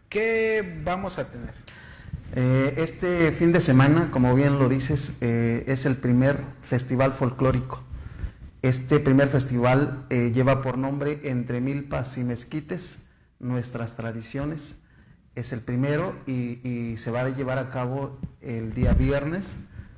[SPEAKER 3] ¿Qué vamos a tener?
[SPEAKER 12] Eh, este fin de semana, como bien lo dices, eh, es el primer festival folclórico. Este primer festival eh, lleva por nombre Entre Milpas y Mezquites, Nuestras Tradiciones. Es el primero y, y se va a llevar a cabo el día viernes,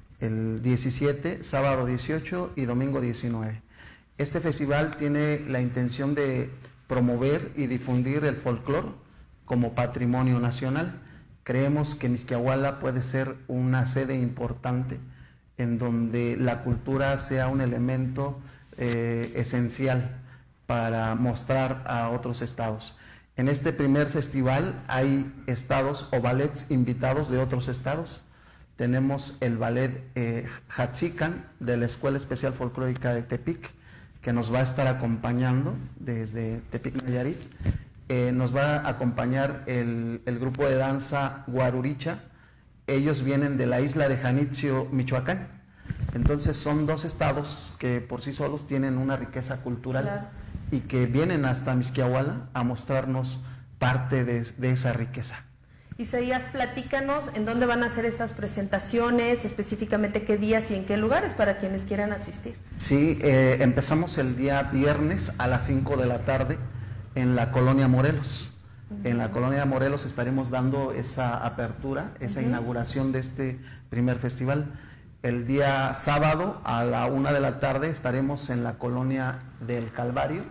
[SPEAKER 12] el diecisiete, sábado dieciocho y domingo diecinueve. Este festival tiene la intención de promover y difundir el folclore como patrimonio nacional. Creemos que Mixquiahuala puede ser una sede importante en donde la cultura sea un elemento eh, esencial para mostrar a otros estados. En este primer festival hay estados o ballets invitados de otros estados. Tenemos el ballet eh, Hatzican de la Escuela Especial Folclórica de Tepic, que nos va a estar acompañando desde Tepic Nayarit. Eh, nos va a acompañar el, el grupo de danza Guaruricha. Ellos vienen de la isla de Janitzio, Michoacán. Entonces son dos estados que por sí solos tienen una riqueza cultural, claro, y que vienen hasta Mixquiahuala a mostrarnos parte de, de esa riqueza.
[SPEAKER 2] Isaías, platícanos en dónde van a hacer estas presentaciones, específicamente qué días y en qué lugares para quienes quieran asistir.
[SPEAKER 12] Sí, eh, empezamos el día viernes a las cinco de la tarde en la Colonia Morelos. Uh-huh. En la Colonia Morelos estaremos dando esa apertura, esa uh-huh. inauguración de este primer festival. El día sábado a la una de la tarde estaremos en la Colonia del Calvario,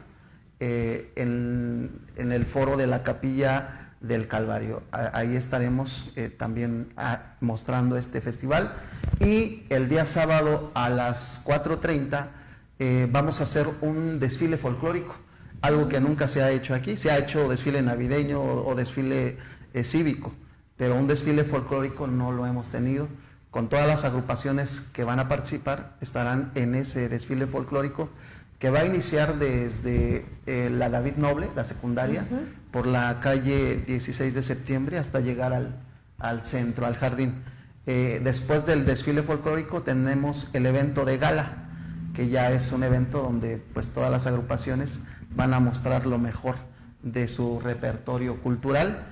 [SPEAKER 12] eh, en, en el foro de la Capilla del Calvario. Ahí estaremos eh, también a, mostrando este festival. Y el día sábado a las cuatro treinta eh, vamos a hacer un desfile folclórico, algo que nunca se ha hecho aquí. Se ha hecho desfile navideño o, o desfile eh, cívico, pero un desfile folclórico no lo hemos tenido. Con todas las agrupaciones que van a participar estarán en ese desfile folclórico, que va a iniciar desde eh, la David Noble, la secundaria, uh-huh. por la calle dieciséis de septiembre hasta llegar al, al centro, al jardín. Eh, después del desfile folclórico tenemos el evento de gala, que ya es un evento donde pues todas las agrupaciones van a mostrar lo mejor de su repertorio cultural.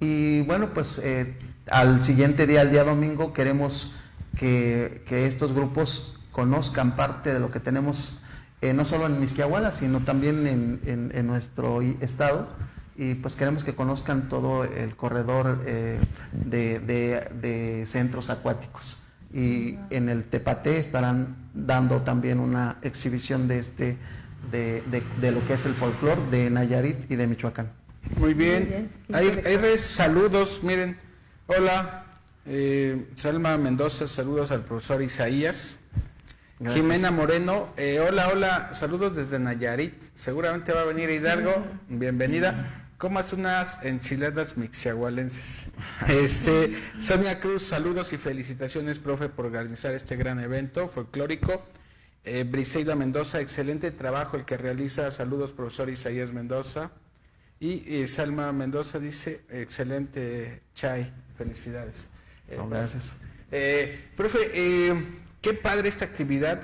[SPEAKER 12] Y bueno, pues eh, al siguiente día, el día domingo, queremos que, que estos grupos conozcan parte de lo que tenemos Eh, no solo en Mixquiahuala, sino también en, en, en nuestro estado, y pues queremos que conozcan todo el corredor eh, de, de, de centros acuáticos. Y en el Tepate estarán dando también una exhibición de, este, de, de, de lo que es el folclore de Nayarit y de Michoacán.
[SPEAKER 3] Muy bien, Muy bien. Hay, hay redes, saludos, miren, hola, eh, Salma Mendoza, saludos al profesor Isaías. Gracias. Jimena Moreno, eh, hola, hola, saludos desde Nayarit, seguramente va a venir Hidalgo, bienvenida. Comas unas enchiladas mixquiahualenses. Este, Sonia Cruz, saludos y felicitaciones, profe, por organizar este gran evento folclórico. Eh, Briseida Mendoza, excelente trabajo el que realiza, saludos, profesor Isaías Mendoza. Y eh, Salma Mendoza dice, excelente chai, felicidades. Eh,
[SPEAKER 12] no, gracias.
[SPEAKER 3] Eh, profe, eh, qué padre esta actividad,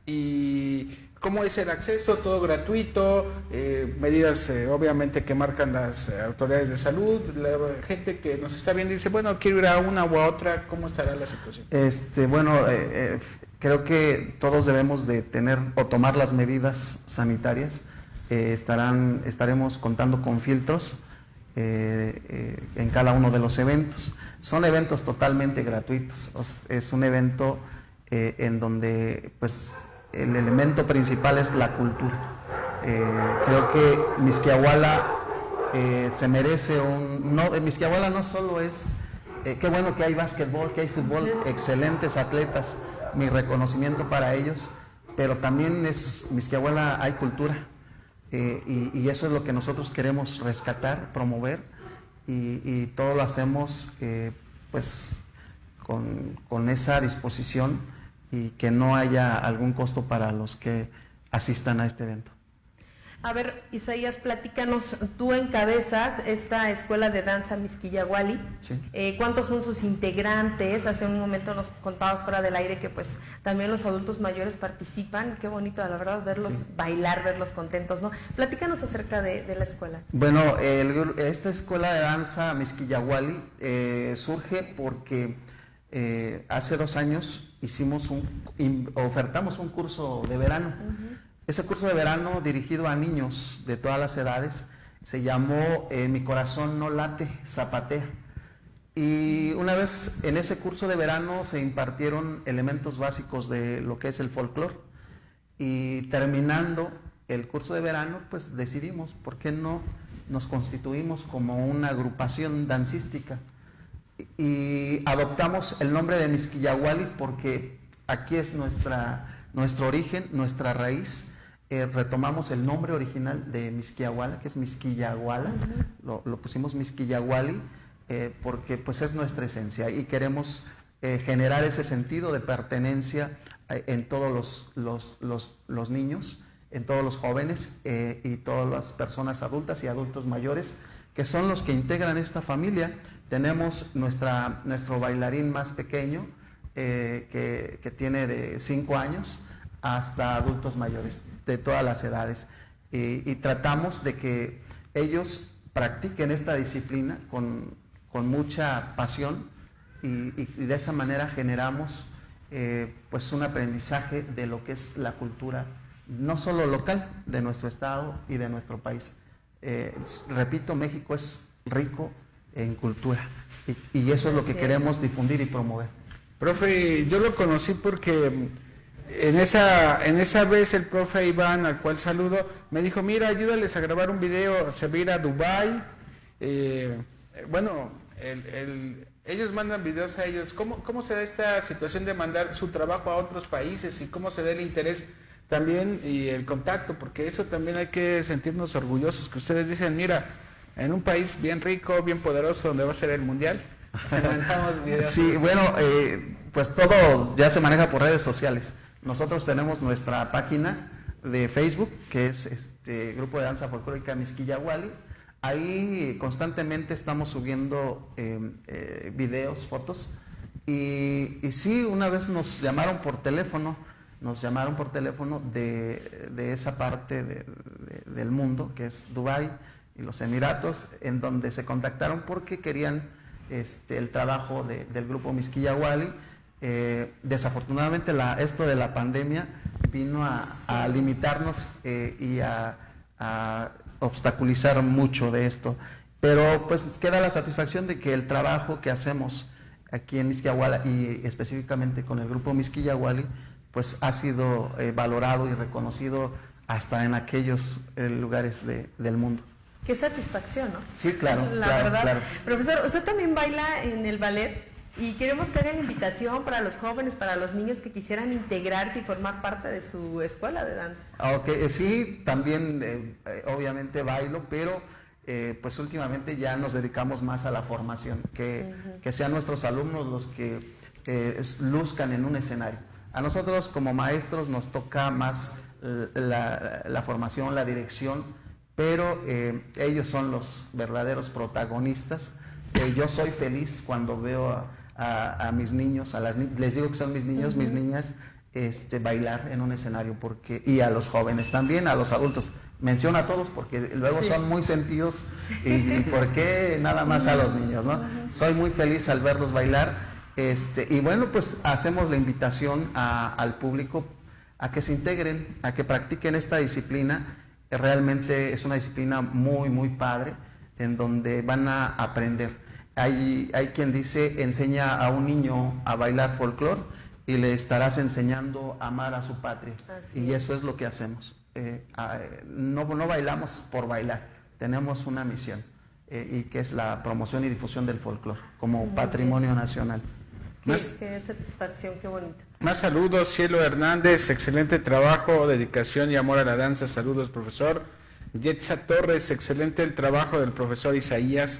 [SPEAKER 3] y cómo es el acceso, todo gratuito, eh, medidas eh, obviamente que marcan las eh, autoridades de salud, la gente que nos está viendo dice, bueno, quiero ir a una o a otra, ¿cómo estará la situación?
[SPEAKER 12] Este, bueno, eh, eh, creo que todos debemos de tener o tomar las medidas sanitarias, eh, estarán, estaremos contando con filtros eh, eh, en cada uno de los eventos. Son eventos totalmente gratuitos, es un evento eh, en donde pues el elemento principal es la cultura. Eh, creo que Mixquiahuala eh, se merece un... No, Mixquiahuala no solo es... Eh, qué bueno que hay básquetbol, que hay fútbol, excelentes atletas, mi reconocimiento para ellos, pero también es Mixquiahuala hay cultura, eh, y, y eso es lo que nosotros queremos rescatar, promover, y, y todo lo hacemos eh, pues con, con esa disposición y que no haya algún costo para los que asistan a este evento.
[SPEAKER 2] A ver, Isaías, platícanos, tú encabezas esta escuela de danza Mixquiahuali.
[SPEAKER 12] Sí.
[SPEAKER 2] Eh, ¿Cuántos son sus integrantes? Hace un momento nos contabas fuera del aire que pues también los adultos mayores participan. Qué bonito, la verdad, verlos sí. bailar, verlos contentos, ¿no? Platícanos acerca de, de la escuela.
[SPEAKER 12] Bueno, el, esta escuela de danza Mixquiahuali eh, surge porque eh, hace dos años hicimos un, in, ofertamos un curso de verano. Uh-huh. Ese curso de verano dirigido a niños de todas las edades se llamó eh, Mi corazón no late, zapatea. Y una vez en ese curso de verano se impartieron elementos básicos de lo que es el folclore. Y terminando el curso de verano, pues decidimos, ¿por qué no nos constituimos como una agrupación dancística? Y, y adoptamos el nombre de Mixquiahuali porque aquí es nuestra, nuestro origen, nuestra raíz. Eh, retomamos el nombre original de Mixquiahuala, que es Mixquiahuala, uh-huh. lo, lo pusimos Mixquiahuali eh, porque pues es nuestra esencia y queremos eh, generar ese sentido de pertenencia eh, en todos los, los, los, los niños, en todos los jóvenes eh, y todas las personas adultas y adultos mayores, que son los que integran esta familia. Tenemos nuestra, nuestro bailarín más pequeño, eh, que, que tiene de cinco años, hasta adultos mayores de todas las edades, y, y tratamos de que ellos practiquen esta disciplina con, con mucha pasión y, y, y de esa manera generamos eh, pues un aprendizaje de lo que es la cultura, no solo local, de nuestro estado y de nuestro país. Eh, repito, México es rico en cultura y, y eso es lo que queremos difundir y promover.
[SPEAKER 3] Profe, yo lo conocí porque En esa, en esa vez el profe Iván, al cual saludo, me dijo, mira, ayúdales a grabar un video, se va a ir a Dubái. Eh, bueno, el, el, ellos mandan videos a ellos. ¿Cómo, ¿Cómo se da esta situación de mandar su trabajo a otros países y cómo se da el interés también y el contacto? Porque eso también hay que sentirnos orgullosos, que ustedes dicen, mira, en un país bien rico, bien poderoso, donde va a ser el Mundial, mandamos videos.
[SPEAKER 12] Sí, bueno, eh, pues todo ya se maneja por redes sociales. Nosotros tenemos nuestra página de Facebook, que es este Grupo de Danza Folclórica Mixquiahuali. Ahí constantemente estamos subiendo eh, eh, videos, fotos. Y, y sí, una vez nos llamaron por teléfono, nos llamaron por teléfono de, de esa parte de, de, del mundo, que es Dubái y los Emiratos, en donde se contactaron porque querían este, el trabajo de, del Grupo Mixquiahuali. Eh, desafortunadamente la, esto de la pandemia vino a, sí. a limitarnos eh, y a, a obstaculizar mucho de esto, pero pues queda la satisfacción de que el trabajo que hacemos aquí en Mixquiahuala y específicamente con el grupo Mixquiahuali pues ha sido eh, valorado y reconocido hasta en aquellos eh, lugares de, del mundo.
[SPEAKER 2] Qué satisfacción, ¿no?
[SPEAKER 12] Sí, claro.
[SPEAKER 2] La
[SPEAKER 12] claro,
[SPEAKER 2] verdad.
[SPEAKER 12] Claro.
[SPEAKER 2] Profesor, usted también baila en el ballet. Y queremos que haga la invitación para los jóvenes, para los niños que quisieran integrarse y formar parte de su escuela de danza.
[SPEAKER 12] Ok, sí, también eh, eh, obviamente bailo, pero eh, pues últimamente ya nos dedicamos más a la formación, que, uh-huh. que sean nuestros alumnos los que eh, luzcan en un escenario. A nosotros como maestros nos toca más la, la formación, la dirección, pero eh, ellos son los verdaderos protagonistas. Eh, yo soy feliz cuando veo a A, a mis niños, a las ni les digo que son mis niños, uh-huh. mis niñas, este, bailar en un escenario, porque y a los jóvenes también, a los adultos. Menciono a todos porque luego sí. son muy sentidos sí. y, y por qué nada más a los niños, ¿no? Uh-huh. Soy muy feliz al verlos bailar, este, y bueno, pues hacemos la invitación a, al público a que se integren, a que practiquen esta disciplina. Realmente es una disciplina muy, muy padre, en donde van a aprender. Hay, hay quien dice, enseña a un niño a bailar folclore y le estarás enseñando a amar a su patria.
[SPEAKER 2] Así
[SPEAKER 12] y
[SPEAKER 2] es.
[SPEAKER 12] eso es lo que hacemos. Eh, eh, no, no bailamos por bailar, tenemos una misión, eh, y que es la promoción y difusión del folclore como
[SPEAKER 2] Muy
[SPEAKER 12] patrimonio
[SPEAKER 2] bien.
[SPEAKER 12] nacional.
[SPEAKER 2] Qué,
[SPEAKER 3] Más-
[SPEAKER 2] qué satisfacción, qué bonito.
[SPEAKER 3] Más saludos, Cielo Hernández, excelente trabajo, dedicación y amor a la danza. Saludos, profesor. Yetza Torres, excelente el trabajo del profesor Isaías.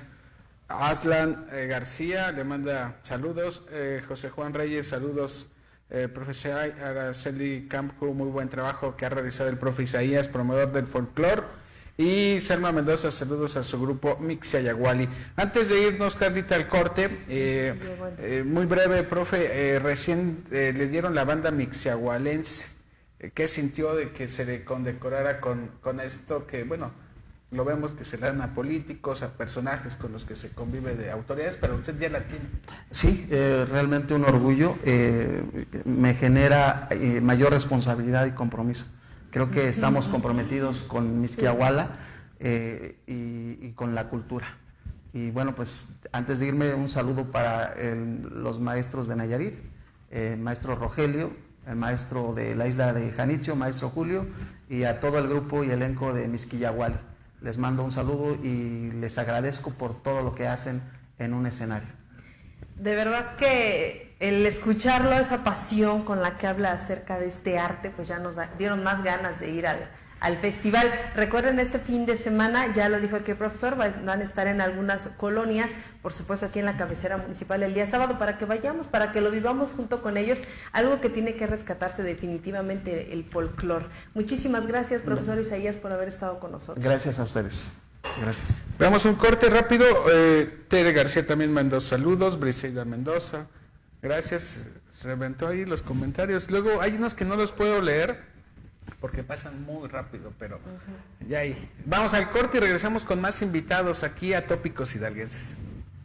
[SPEAKER 3] Aslan eh, García le manda saludos. Eh, José Juan Reyes, saludos. Eh, profesor Araceli Campo, muy buen trabajo que ha realizado el profe Isaías, promotor del folclore. Y Selma Mendoza, saludos a su grupo Mixiayaguali. Antes de irnos, Carlita, al corte, eh, eh, muy breve, profe, eh, recién eh, le dieron la banda mixiahualense. Eh, ¿Qué sintió de que se le condecorara con, con esto? Que, bueno, lo vemos que se le dan a políticos, a personajes con los que se convive de autoridades, pero usted ya la tiene.
[SPEAKER 12] Sí, eh, realmente un orgullo, eh, me genera eh, mayor responsabilidad y compromiso. Creo que estamos comprometidos con Mixquiahuala eh, y, y con la cultura. Y bueno, pues antes de irme, un saludo para el, los maestros de Nayarit, eh, maestro Rogelio, el maestro de la isla de Janitzio, maestro Julio, y a todo el grupo y elenco de Mixquiahuali. Les mando un saludo y les agradezco por todo lo que hacen en un escenario.
[SPEAKER 2] De verdad que el escucharlo, esa pasión con la que habla acerca de este arte, pues ya nos da, dieron más ganas de ir al, al festival. Recuerden, este fin de semana, ya lo dijo aquí el profesor, van a estar en algunas colonias, por supuesto aquí en la cabecera municipal el día sábado, para que vayamos, para que lo vivamos junto con ellos, algo que tiene que rescatarse definitivamente, el folclore. Muchísimas gracias, profesor Isaías, por haber estado con nosotros.
[SPEAKER 12] Gracias a ustedes. Gracias.
[SPEAKER 3] Veamos un corte rápido. Eh, Tere García también mandó saludos. Briseida Mendoza, gracias. Se reventó ahí los comentarios. Luego hay unos que no los puedo leer porque pasan muy rápido, pero uh-huh. ya ahí. Vamos al corte y regresamos con más invitados aquí a Tópicos Hidalguenses.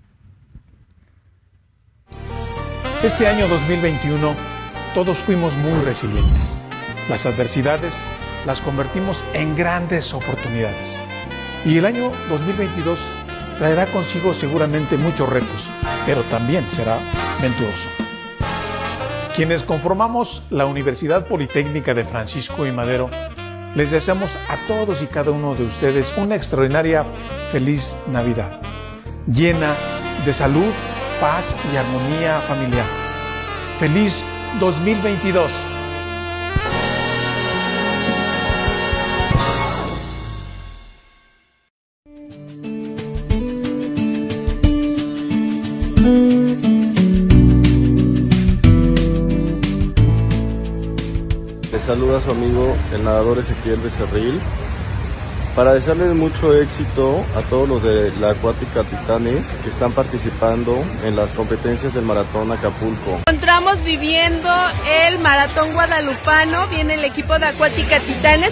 [SPEAKER 13] Este año dos mil veintiuno todos fuimos muy resilientes. Las adversidades las convertimos en grandes oportunidades. Y el año dos mil veintidós traerá consigo seguramente muchos retos, pero también será venturoso. Quienes conformamos la Universidad Politécnica de Francisco I. Madero, les deseamos a todos y cada uno de ustedes una extraordinaria feliz Navidad, llena de salud, paz y armonía familiar. ¡Feliz dos mil veintidós!
[SPEAKER 14] Saluda a su amigo el nadador Ezequiel Becerril para desearles mucho éxito a todos los de la Acuática Titanes que están participando en las competencias del Maratón Acapulco.
[SPEAKER 15] Encontramos viviendo el Maratón Guadalupano, viene el equipo de Acuática Titanes.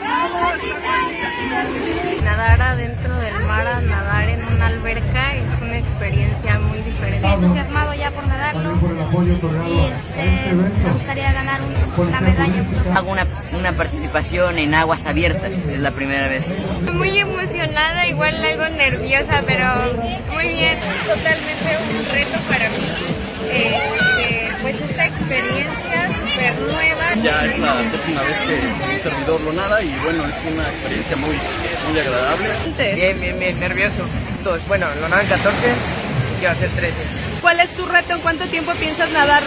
[SPEAKER 9] Nadar adentro del mar, a nadar en una alberca es una experiencia muy diferente.
[SPEAKER 16] Estoy entusiasmado ya por nadarlo y este, me gustaría ganar un, una medalla.
[SPEAKER 17] Hago una, una participación en aguas abiertas, es la primera vez.
[SPEAKER 18] Muy emocionada, igual algo nerviosa, pero muy bien.
[SPEAKER 9] Totalmente un reto para mí, este, pues esta experiencia súper nueva.
[SPEAKER 19] Ya es la séptima vez que un servidor lo nada y bueno, es una experiencia muy, muy agradable.
[SPEAKER 20] Bien, bien, bien, nervioso. Entonces, bueno, lo nadan catorce y quiero hacer trece.
[SPEAKER 15] ¿Cuál es tu reto? ¿En cuánto tiempo piensas nadarlo?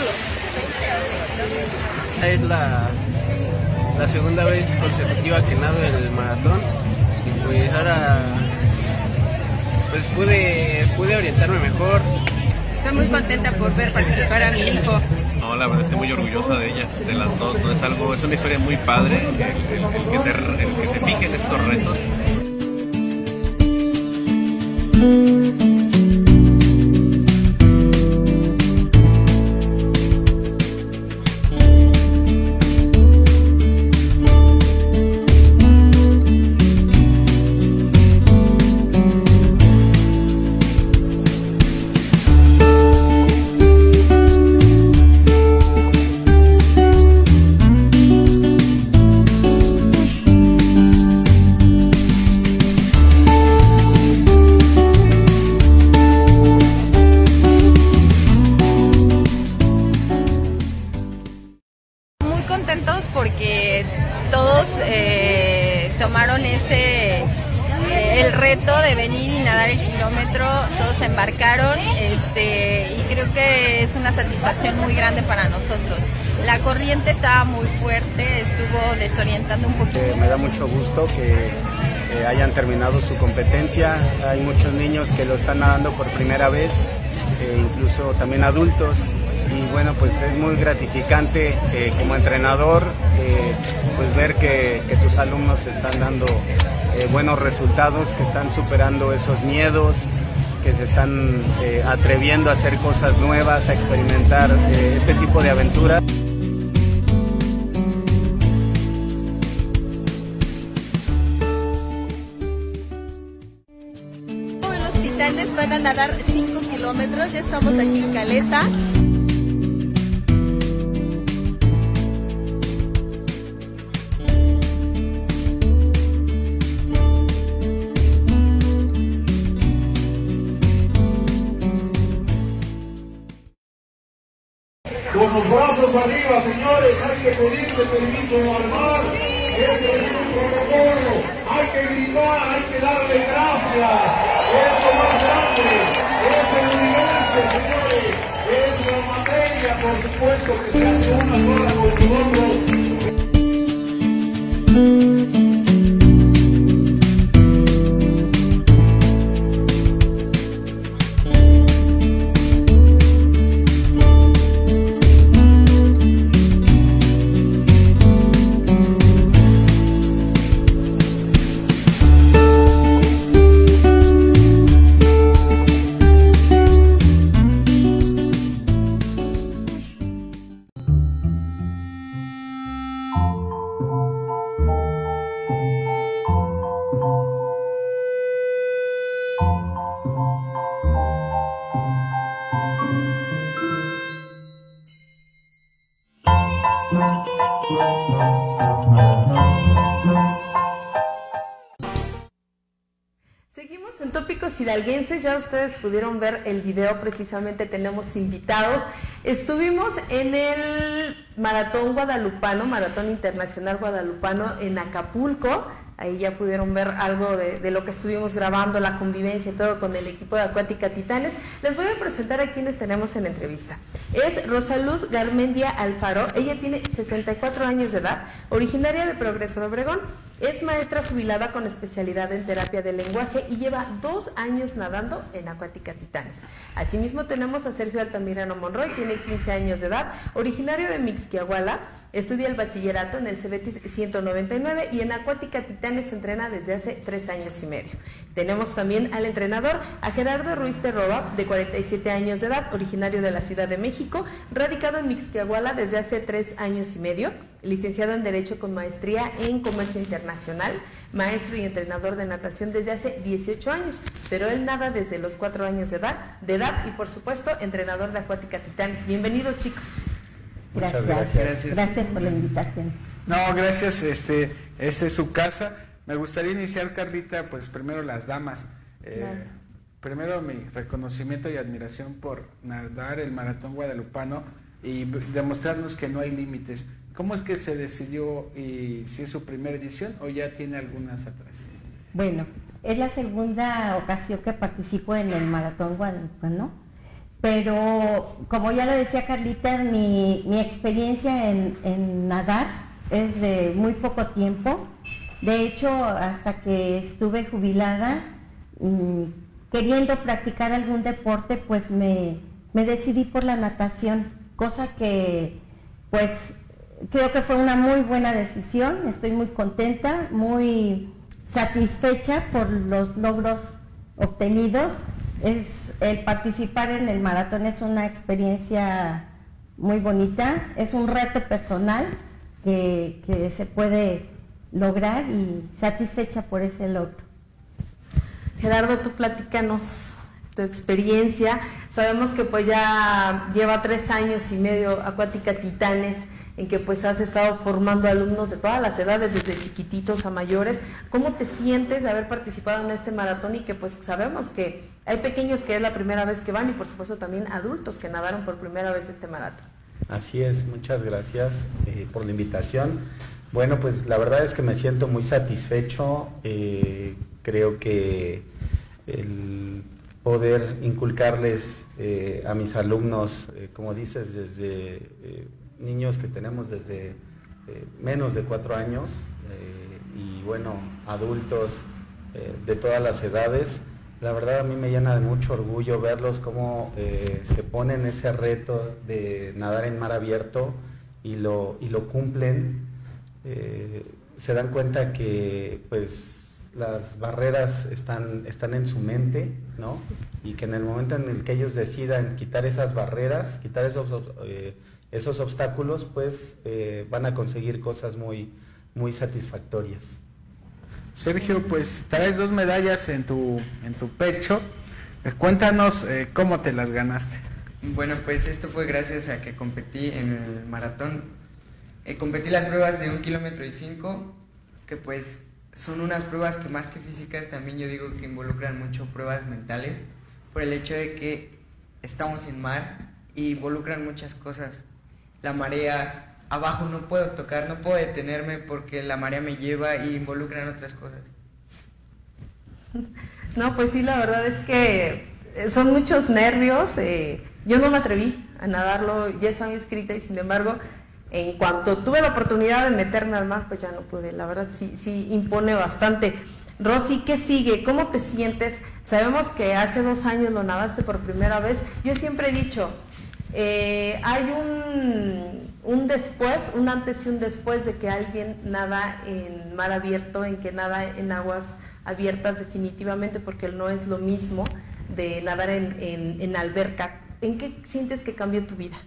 [SPEAKER 20] Es la, la segunda vez consecutiva que nado el maratón y pues ahora pues pude, pude orientarme mejor.
[SPEAKER 9] Estoy muy contenta por ver participar a mi hijo.
[SPEAKER 21] No, la verdad estoy muy orgullosa de ellas, de las dos, ¿no? Es algo, es una historia muy padre, el, el, el, que, se, el que se fije en estos retos.
[SPEAKER 6] momento de venir y nadar el kilómetro, todos se embarcaron, este, y creo que es una satisfacción muy grande para nosotros. La corriente estaba muy fuerte, estuvo desorientando un poquito.
[SPEAKER 22] Eh, me da mucho gusto que eh, hayan terminado su competencia. Hay muchos niños que lo están nadando por primera vez, eh, incluso también adultos. Y bueno, pues es muy gratificante eh, como entrenador, eh, pues ver que, que tus alumnos están dando eh, buenos resultados, que están superando esos miedos, que se están eh, atreviendo a hacer cosas nuevas, a experimentar eh, este tipo de aventuras.
[SPEAKER 6] Los Titanes van a nadar cinco kilómetros, ya estamos aquí en Caleta.
[SPEAKER 23] Con los brazos arriba, señores, hay que pedirle permiso al mar. Este es un protocolo. Hay que gritar, hay que darle gracias. Es lo más grande. Es el universo, señores. Es la materia, por supuesto, que se hace una sola con nosotros.
[SPEAKER 2] Seguimos en Tópicos Hidalguenses, ya ustedes pudieron ver el video, precisamente tenemos invitados. Estuvimos en el Maratón Guadalupano, Maratón Internacional Guadalupano en Acapulco. Ahí ya pudieron ver algo de, de lo que estuvimos grabando, la convivencia y todo con el equipo de Acuática Titanes. Les voy a presentar a quienes tenemos en la entrevista. Es Rosaluz Garmendia Alfaro, ella tiene sesenta y cuatro años de edad, originaria de Progreso de Obregón. Es maestra jubilada con especialidad en terapia del lenguaje y lleva dos años nadando en Acuática Titanes. Asimismo tenemos a Sergio Altamirano Monroy, tiene quince años de edad, originario de Mixquiahuala, estudia el bachillerato en el Cebetis ciento noventa y nueve y en Acuática Titanes se entrena desde hace tres años y medio. Tenemos también al entrenador, a Gerardo Ruiz Terroba, de cuarenta y siete años de edad, originario de la Ciudad de México, radicado en Mixquiahuala desde hace tres años y medio, licenciado en Derecho con maestría en Comercio Internacional, maestro y entrenador de natación desde hace dieciocho años, pero él nada desde los cuatro años de edad, de edad y por supuesto entrenador de Acuática Titanes. Bienvenidos, chicos.
[SPEAKER 3] Muchas
[SPEAKER 24] gracias.
[SPEAKER 3] gracias.
[SPEAKER 24] Gracias por la invitación.
[SPEAKER 3] No, gracias, este, este es su casa. Me gustaría iniciar, Carlita, pues primero las damas. Eh, claro. Primero mi reconocimiento y admiración por nadar el Maratón Guadalupano y demostrarnos que no hay límites. ¿Cómo es que se decidió y si es su primera edición o ya tiene algunas atrás?
[SPEAKER 24] Bueno, es la segunda ocasión que participo en el Maratón Guadalupano, pero como ya lo decía Carlita, mi, mi experiencia en, en nadar es de muy poco tiempo. De hecho, hasta que estuve jubilada, mmm, queriendo practicar algún deporte, pues me, me decidí por la natación, cosa que pues creo que fue una muy buena decisión. Estoy muy contenta, muy satisfecha por los logros obtenidos. Es, el participar en el maratón es una experiencia muy bonita, es un reto personal que, que se puede lograr y satisfecha por ese logro.
[SPEAKER 2] Gerardo, tú platícanos tu experiencia. Sabemos que pues ya lleva tres años y medio Acuática Titanes, en que pues has estado formando alumnos de todas las edades, desde chiquititos a mayores. ¿Cómo te sientes de haber participado en este maratón y que pues sabemos que hay pequeños que es la primera vez que van y por supuesto también adultos que nadaron por primera vez este maratón?
[SPEAKER 22] Así es, muchas gracias eh, por la invitación. Bueno, pues la verdad es que me siento muy satisfecho. Eh,
[SPEAKER 12] creo que el poder inculcarles eh, a mis alumnos, eh, como dices, desde eh, niños que tenemos desde eh, menos de cuatro años eh, y bueno, adultos eh, de todas las edades, la verdad a mí me llena de mucho orgullo verlos cómo eh, se ponen ese reto de nadar en mar abierto y lo, y lo cumplen. Eh, se dan cuenta que pues las barreras están, están en su mente, ¿no? Sí. Y que en el momento en el que ellos decidan quitar esas barreras, quitar esos, eh, esos obstáculos, pues eh, van a conseguir cosas muy, muy satisfactorias.
[SPEAKER 3] Sergio, pues traes dos medallas en tu, en tu pecho. Cuéntanos eh, cómo te las ganaste.
[SPEAKER 4] Bueno, pues esto fue gracias a que competí en el maratón. Eh, competí las pruebas de un kilómetro y cinco, que pues son unas pruebas que más que físicas también yo digo que involucran mucho pruebas mentales, por el hecho de que estamos en mar y involucran muchas cosas. La marea, abajo no puedo tocar, no puedo detenerme porque la marea me lleva y involucran otras cosas.
[SPEAKER 2] No, pues sí, la verdad es que son muchos nervios. Eh, yo no me atreví a nadarlo, ya estaba inscrita y sin embargo, en cuanto tuve la oportunidad de meterme al mar, pues ya no pude. La verdad sí, sí impone bastante. Rosy, ¿qué sigue? ¿Cómo te sientes? Sabemos que hace dos años lo nadaste por primera vez. Yo siempre he dicho, eh, hay un, un después, un antes y un después de que alguien nada en mar abierto, en que nada en aguas abiertas definitivamente, porque no es lo mismo de nadar en, en, en alberca. ¿En qué sientes que cambió tu vida?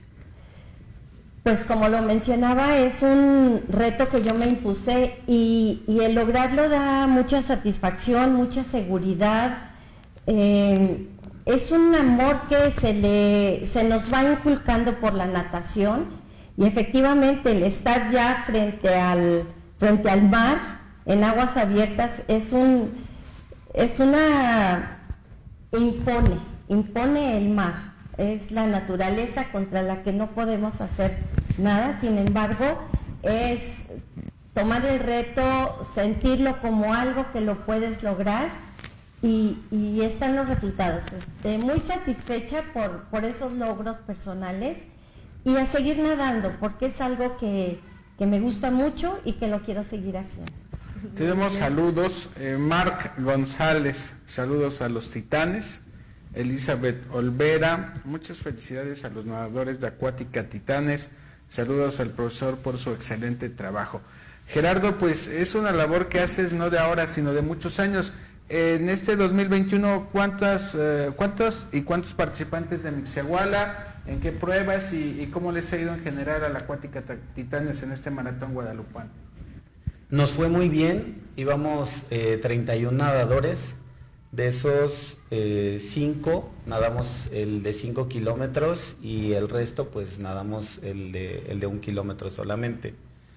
[SPEAKER 24] Pues como lo mencionaba, es un reto que yo me impuse y, y el lograrlo da mucha satisfacción, mucha seguridad. Eh, es un amor que se, le, se nos va inculcando por la natación y efectivamente el estar ya frente al, frente al mar, en aguas abiertas, es, un, es una... impone, impone el mar. Es la naturaleza contra la que no podemos hacer nada, sin embargo, es tomar el reto, sentirlo como algo que lo puedes lograr y, y están los resultados. Estoy muy satisfecha por, por esos logros personales y a seguir nadando, porque es algo que, que me gusta mucho y que lo quiero seguir haciendo.
[SPEAKER 3] Tenemos saludos, eh, Marc González, saludos a los Titanes. Elizabeth Olvera, muchas felicidades a los nadadores de Acuática Titanes, saludos al profesor por su excelente trabajo. Gerardo, pues es una labor que haces no de ahora, sino de muchos años. En este dos mil veintiuno, ¿cuántas, eh, ¿cuántos y cuántos participantes de Mixiahuala? ¿En qué pruebas y, y cómo les ha ido en general a la Acuática Titanes en este maratón guadalupano?
[SPEAKER 12] Nos fue muy bien, íbamos eh, treinta y uno nadadores. De esos eh, cinco, nadamos el de cinco kilómetros y el resto pues nadamos el de, el de un kilómetro solamente.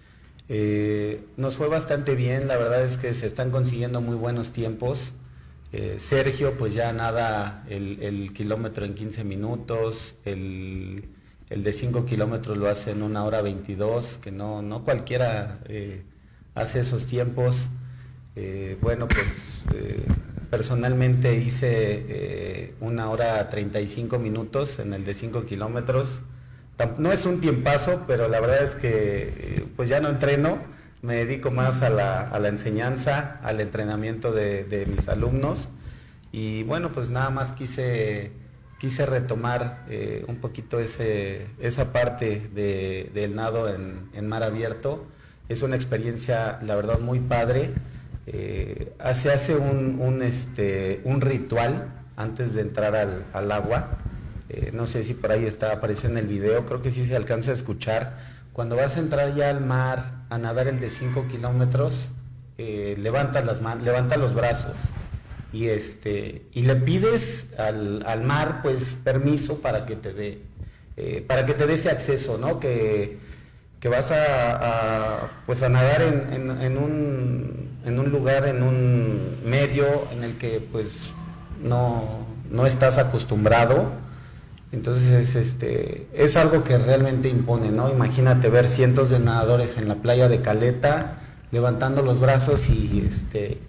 [SPEAKER 12] Eh, nos fue bastante bien, la verdad es que se están consiguiendo muy buenos tiempos. Eh, Sergio pues ya nada el, el kilómetro en quince minutos, el, el de cinco kilómetros lo hace en una hora veintidós, que no, no cualquiera eh, hace esos tiempos. Eh, bueno pues... Eh, Personalmente hice eh, una hora treinta y cinco minutos en el de cinco kilómetros. No es un tiempazo, pero la verdad es que eh, pues ya no entreno, me dedico más a la, a la enseñanza, al entrenamiento de, de mis alumnos. Y bueno, pues nada más quise, quise retomar eh, un poquito ese, esa parte de, del nado en, en mar abierto. Es una experiencia, la verdad, muy padre. Eh, se hace un, un, este, un ritual antes de entrar al, al agua. Eh, no sé si por ahí está, aparece en el video, creo que sí se alcanza a escuchar. Cuando vas a entrar ya al mar a nadar el de cinco kilómetros, eh, levantas las man levanta los brazos y, este, y le pides al, al mar pues permiso para que te dé eh, para que te dé ese acceso, ¿no? Que, que vas a, a, pues a nadar en, en, en, un, en un lugar, en un medio en el que pues no, no estás acostumbrado. Entonces es, este, es algo que realmente impone, ¿no? Imagínate ver cientos de nadadores en la playa de Caleta levantando los brazos y, este,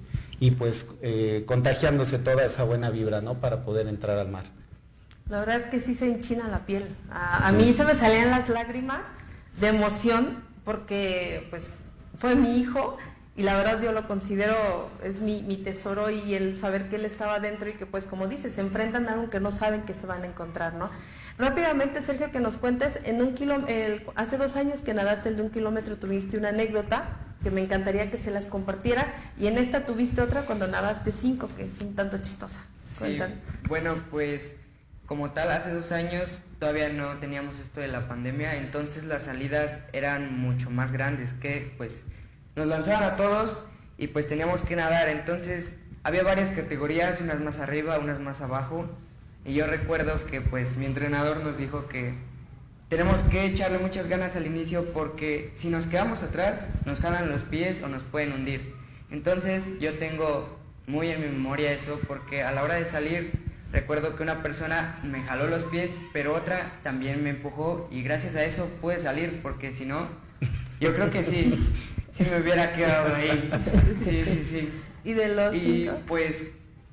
[SPEAKER 22] y pues eh, contagiándose toda esa buena vibra, ¿no? Para poder entrar al mar.
[SPEAKER 2] La verdad es que sí se enchina la piel. A, a mí se me salían las lágrimas de emoción porque pues fue mi hijo y la verdad yo lo considero, es mi, mi tesoro, y el saber que él estaba dentro y que pues como dices, se enfrentan a algo que no saben que se van a encontrar, ¿no? Rápidamente, Sergio, que nos cuentes, en un kilo, el, hace dos años que nadaste el de un kilómetro tuviste una anécdota que me encantaría que se las compartieras, y en esta tuviste otra cuando nadaste cinco, que es un tanto chistosa.
[SPEAKER 4] Sí, bueno, pues como tal, hace dos años todavía no teníamos esto de la pandemia, entonces las salidas eran mucho más grandes, que pues nos lanzaban a todos y pues teníamos que nadar, entonces había varias categorías, unas más arriba, unas más abajo, y yo recuerdo que pues mi entrenador nos dijo que tenemos que echarle muchas ganas al inicio porque si nos quedamos atrás nos jalan los pies o nos pueden hundir. Entonces yo tengo muy en mi memoria eso, porque a la hora de salir recuerdo que una persona me jaló los pies, pero otra también me empujó y gracias a eso pude salir, porque si no, yo creo que sí, sí me hubiera quedado ahí. Sí, sí, sí.
[SPEAKER 2] ¿Y de los
[SPEAKER 4] Y
[SPEAKER 2] cinco?
[SPEAKER 4] pues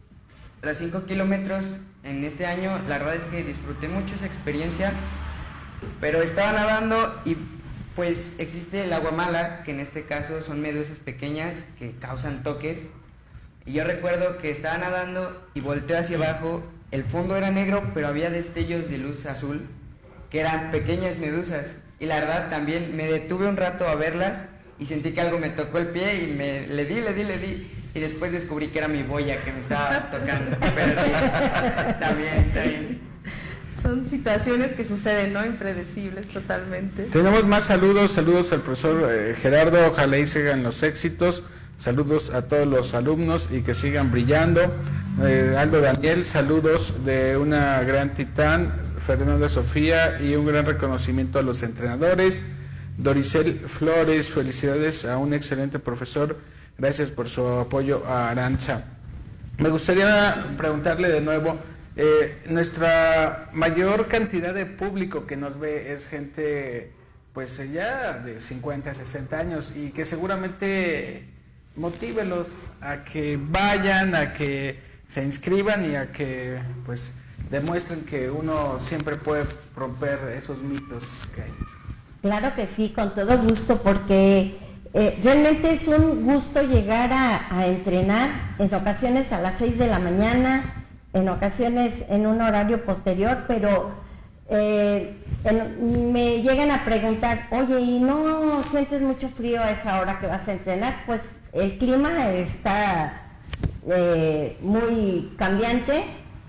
[SPEAKER 4] los cinco kilómetros en este año, la verdad es que disfruté mucho esa experiencia, pero estaba nadando y pues existe el agua mala, que en este caso son medusas pequeñas que causan toques. Y yo recuerdo que estaba nadando y volteé hacia abajo, el fondo era negro, pero había destellos de luz azul, que eran pequeñas medusas. Y la verdad también me detuve un rato a verlas y sentí que algo me tocó el pie y me le di, le di, le di. Y después descubrí que era mi boya que me estaba tocando. Pero sí, también, también.
[SPEAKER 2] Son situaciones que suceden, ¿no? Impredecibles totalmente.
[SPEAKER 3] Tenemos más saludos, saludos al profesor eh, Gerardo, ojalá y sigan los éxitos. Saludos a todos los alumnos y que sigan brillando. Eh, Aldo Daniel, saludos de una gran titán, Fernanda Sofía, y un gran reconocimiento a los entrenadores. Doricel Flores, felicidades a un excelente profesor, gracias por su apoyo a Aranza. Me gustaría preguntarle de nuevo, eh, nuestra mayor cantidad de público que nos ve es gente pues ya de cincuenta, sesenta años, y que seguramente motívelos a que vayan, a que se inscriban y a que pues demuestren que uno siempre puede romper esos mitos que hay.
[SPEAKER 24] Claro que sí, con todo gusto, porque eh, realmente es un gusto llegar a, a entrenar, en ocasiones a las seis de la mañana, en ocasiones en un horario posterior, pero eh, en, me llegan a preguntar, oye, ¿y no sientes mucho frío a esa hora que vas a entrenar? Pues el clima está eh, muy cambiante,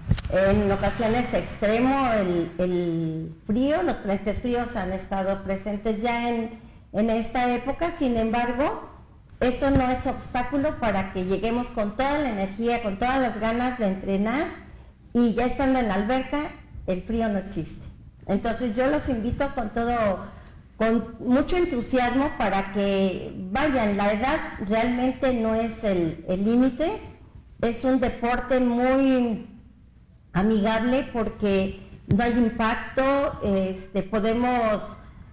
[SPEAKER 24] en ocasiones extremo el, el frío, los frentes fríos han estado presentes ya en, en esta época, sin embargo, eso no es obstáculo para que lleguemos con toda la energía, con todas las ganas de entrenar, y ya estando en la alberca, el frío no existe. Entonces yo los invito con todo, con mucho entusiasmo para que vayan. La edad realmente no es el límite, es un deporte muy amigable porque no hay impacto, este, podemos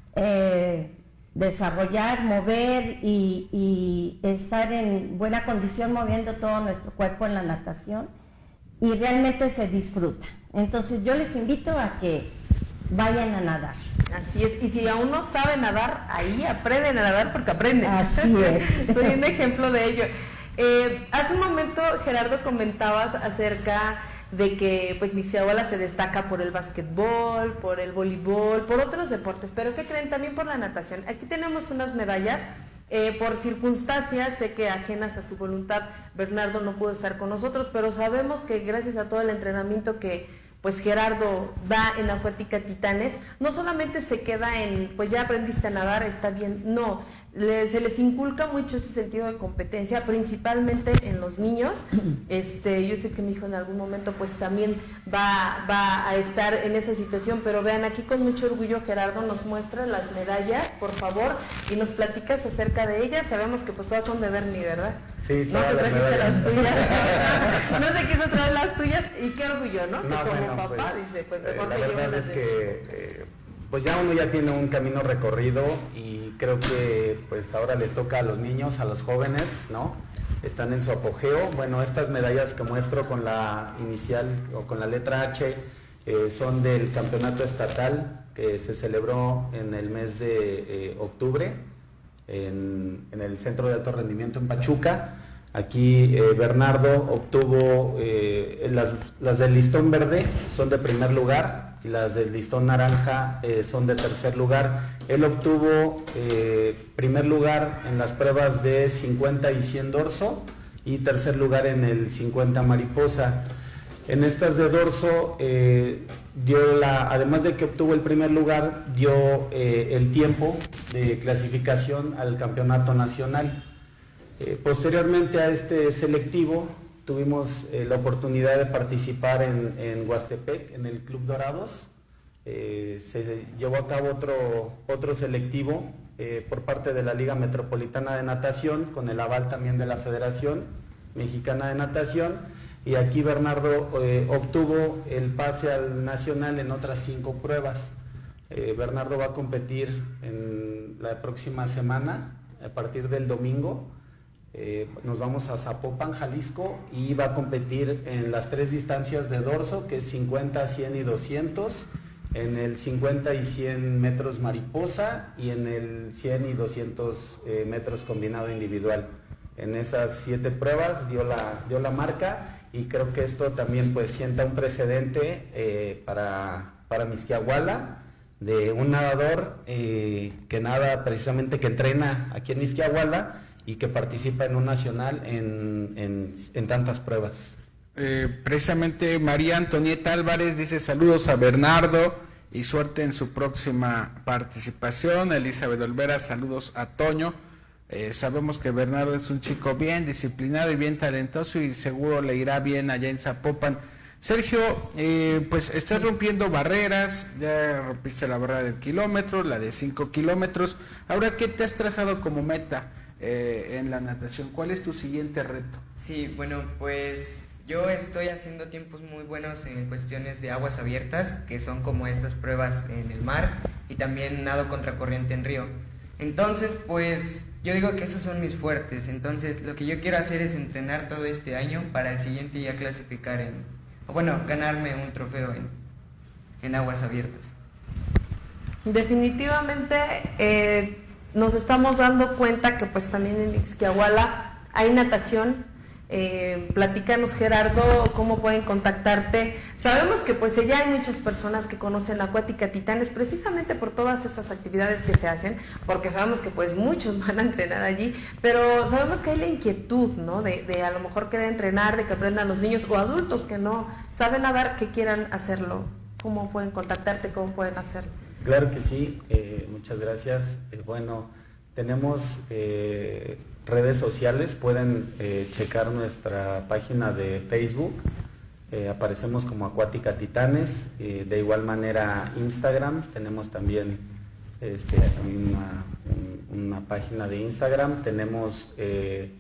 [SPEAKER 24] eh, desarrollar, mover y, y estar en buena condición moviendo todo nuestro cuerpo en la natación, y realmente se disfruta. Entonces yo les invito a que vayan a nadar.
[SPEAKER 2] Así es, y si aún no saben nadar, ahí aprenden a nadar porque aprenden.
[SPEAKER 24] Así es.
[SPEAKER 2] Soy un ejemplo de ello. Eh, hace un momento, Gerardo, comentabas acerca de que pues Mixquiahuala se destaca por el básquetbol, por el voleibol, por otros deportes, pero ¿qué creen? También por la natación. Aquí tenemos unas medallas. Eh, por circunstancias, sé que ajenas a su voluntad, Bernardo no pudo estar con nosotros, pero sabemos que gracias a todo el entrenamiento que pues Gerardo da en Acuática Titanes, no solamente se queda en, pues ya aprendiste a nadar, está bien, no, le, se les inculca mucho ese sentido de competencia, principalmente en los niños. Este, yo sé que mi hijo en algún momento pues también va, va a estar en esa situación, pero vean, aquí con mucho orgullo Gerardo nos muestra las medallas, por favor, y nos platicas acerca de ellas. Sabemos que pues todas son de Bernie, ¿verdad?
[SPEAKER 22] Sí,
[SPEAKER 2] no te trajiste las tuyas. No se quiso traer las tuyas, y qué orgullo, ¿no?
[SPEAKER 22] No,
[SPEAKER 2] que como
[SPEAKER 22] bueno,
[SPEAKER 2] papá
[SPEAKER 22] pues,
[SPEAKER 2] dice, pues
[SPEAKER 22] eh,
[SPEAKER 2] mejor
[SPEAKER 22] la
[SPEAKER 2] me llevo
[SPEAKER 22] verdad
[SPEAKER 2] las
[SPEAKER 22] es
[SPEAKER 2] de...
[SPEAKER 22] que eh, pues ya uno ya tiene un camino recorrido, y creo que pues ahora les toca a los niños, a los jóvenes, ¿no?
[SPEAKER 12] están en su apogeo. Bueno, estas medallas que muestro con la inicial o con la letra H eh, son del campeonato estatal que se celebró en el mes de eh, octubre en, en el Centro de Alto Rendimiento en Pachuca. Aquí eh, Bernardo obtuvo eh, las, las del listón verde son de primer lugar y las del listón naranja eh, son de tercer lugar. Él obtuvo eh, primer lugar en las pruebas de cincuenta y cien dorso y tercer lugar en el cincuenta mariposa. En estas de dorso eh, dio la, además de que obtuvo el primer lugar, dio eh, el tiempo de clasificación al campeonato nacional. Eh, posteriormente a este selectivo tuvimos eh, la oportunidad de participar en, en Huastepec, en el Club Dorados. Eh, se llevó a cabo otro, otro selectivo eh, por parte de la Liga Metropolitana de Natación, con el aval también de la Federación Mexicana de Natación, y aquí Bernardo eh, obtuvo el pase al nacional en otras cinco pruebas. Eh, Bernardo va a competir en la próxima semana, a partir del domingo. Eh, nos vamos a Zapopan, Jalisco, y va a competir en las tres distancias de dorso, que es cincuenta, cien y doscientos, en el cincuenta y cien metros mariposa y en el cien y doscientos eh, metros combinado individual. En esas siete pruebas dio la, dio la marca, y creo que esto también pues sienta un precedente eh, para, para Mixquiahuala, de un nadador eh, que nada precisamente, que entrena aquí en Mixquiahuala y que participa en un nacional en, en, en tantas pruebas.
[SPEAKER 3] Eh, precisamente María Antonieta Álvarez dice saludos a Bernardo y suerte en su próxima participación. Elizabeth Olvera, saludos a Toño. Eh, sabemos que Bernardo es un chico bien disciplinado y bien talentoso y seguro le irá bien allá en Zapopan. Sergio, eh, pues estás rompiendo barreras, ya rompiste la barrera del kilómetro, la de cinco kilómetros. Ahora, ¿qué te has trazado como meta eh, en la natación? ¿Cuál es tu siguiente reto?
[SPEAKER 4] Sí, bueno, pues yo estoy haciendo tiempos muy buenos en cuestiones de aguas abiertas, que son como estas pruebas en el mar, y también nado contracorriente en río. Entonces, pues yo digo que esos son mis fuertes. Entonces, lo que yo quiero hacer es entrenar todo este año para el siguiente ya clasificar en, o bueno, ganarme un trofeo en, en aguas abiertas.
[SPEAKER 2] Definitivamente eh, nos estamos dando cuenta que pues también en Mixquiahuala hay natación. Eh, platícanos, Gerardo, cómo pueden contactarte. Sabemos que pues ya hay muchas personas que conocen Acuática Titanes precisamente por todas estas actividades que se hacen, porque sabemos que pues muchos van a entrenar allí, pero sabemos que hay la inquietud, ¿no? De, de a lo mejor querer entrenar, de que aprendan los niños o adultos que no saben nadar, que quieran hacerlo. ¿Cómo pueden contactarte? ¿Cómo pueden hacerlo?
[SPEAKER 12] Claro que sí, eh, muchas gracias. Eh, bueno, tenemos eh, redes sociales, pueden eh, checar nuestra página de Facebook, eh, aparecemos como Acuática Titanes, eh, de igual manera Instagram, tenemos también este, una, un, una página de Instagram, tenemos eh,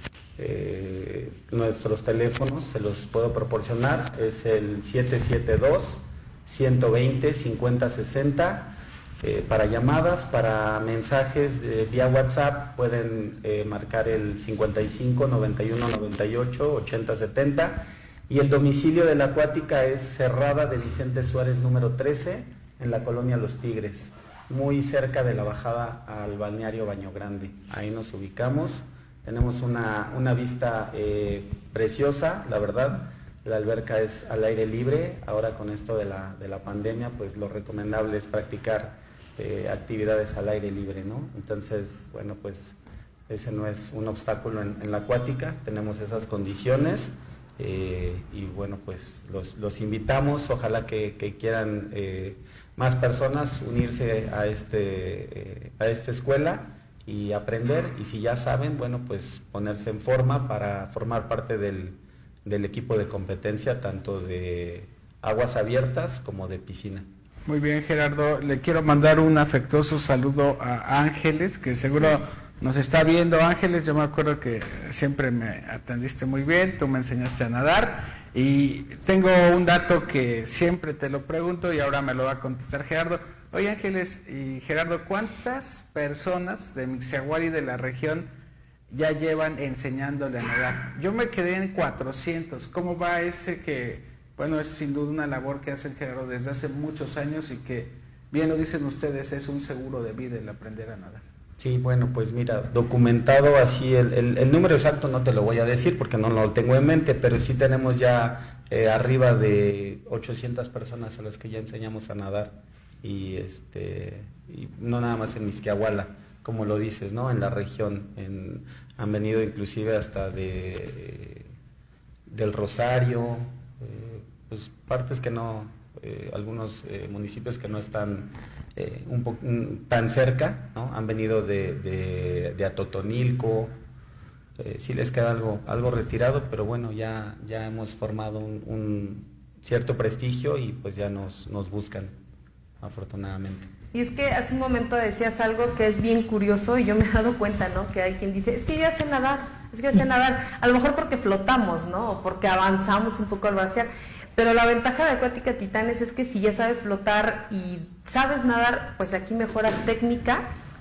[SPEAKER 12] eh, nuestros teléfonos, se los puedo proporcionar, es el siete siete dos, uno dos cero, cinco cero seis cero. Eh, para llamadas, para mensajes de, vía WhatsApp pueden eh, marcar el cincuenta y cinco, noventa y uno, noventa y ocho, ochenta, setenta, y el domicilio de la Acuática es Cerrada de Vicente Suárez número trece, en la colonia Los Tigres, muy cerca de la bajada al balneario Baño Grande. Ahí nos ubicamos, tenemos una, una vista eh, preciosa, la verdad. La alberca es al aire libre, ahora con esto de la, de la pandemia, pues lo recomendable es practicar eh, actividades al aire libre, ¿no? Entonces, bueno, pues ese no es un obstáculo en, en la Acuática, tenemos esas condiciones eh, y bueno, pues los, los invitamos, ojalá que, que quieran eh, más personas unirse a, este, eh, a esta escuela y aprender, y si ya saben, bueno, pues ponerse en forma para formar parte del del equipo de competencia, tanto de aguas abiertas como de piscina.
[SPEAKER 3] Muy bien, Gerardo, le quiero mandar un afectuoso saludo a Ángeles, que seguro nos está viendo. Ángeles, yo me acuerdo que siempre me atendiste muy bien, tú me enseñaste a nadar, y tengo un dato que siempre te lo pregunto y ahora me lo va a contestar Gerardo. Oye, Ángeles y Gerardo, ¿cuántas personas de Mixquiahuala y de la región ya llevan enseñándole a nadar. Yo me quedé en cuatrocientos. ¿Cómo va ese que, bueno, es sin duda una labor que hace el Gerardo desde hace muchos años y que, bien lo dicen ustedes, es un seguro de vida el aprender a nadar?
[SPEAKER 22] Sí, bueno, pues mira, documentado así, el, el, el número exacto no te lo voy a decir porque no lo tengo en mente, pero sí tenemos ya eh, arriba de ochocientas personas a las que ya enseñamos a nadar, y este y no nada más en Misquiahuala, como lo dices, ¿no? En la región, en, han venido inclusive hasta de eh, del Rosario, eh, pues partes que no, eh, algunos eh, municipios que no están Eh, un po tan cerca, ¿no? Han venido de, de, de Atotonilco, eh, sí les queda algo, algo retirado, pero bueno, ya, ya hemos formado un, un cierto prestigio y pues ya nos, nos buscan, afortunadamente.
[SPEAKER 2] Y es que hace un momento decías algo que es bien curioso y yo me he dado cuenta, ¿no? Que hay quien dice, es que yo ya sé nadar, es que ya sé nadar, a lo mejor porque flotamos, ¿no? O porque avanzamos un poco al balancear. Pero la ventaja de Acuática Titanes es que si ya sabes flotar y sabes nadar, pues aquí mejoras técnica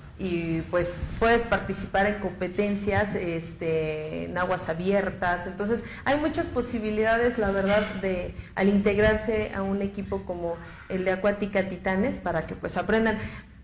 [SPEAKER 2] y pues puedes participar en competencias este, en aguas abiertas. Entonces hay muchas posibilidades, la verdad, de al integrarse a un equipo como el de Acuática Titanes para que pues aprendan.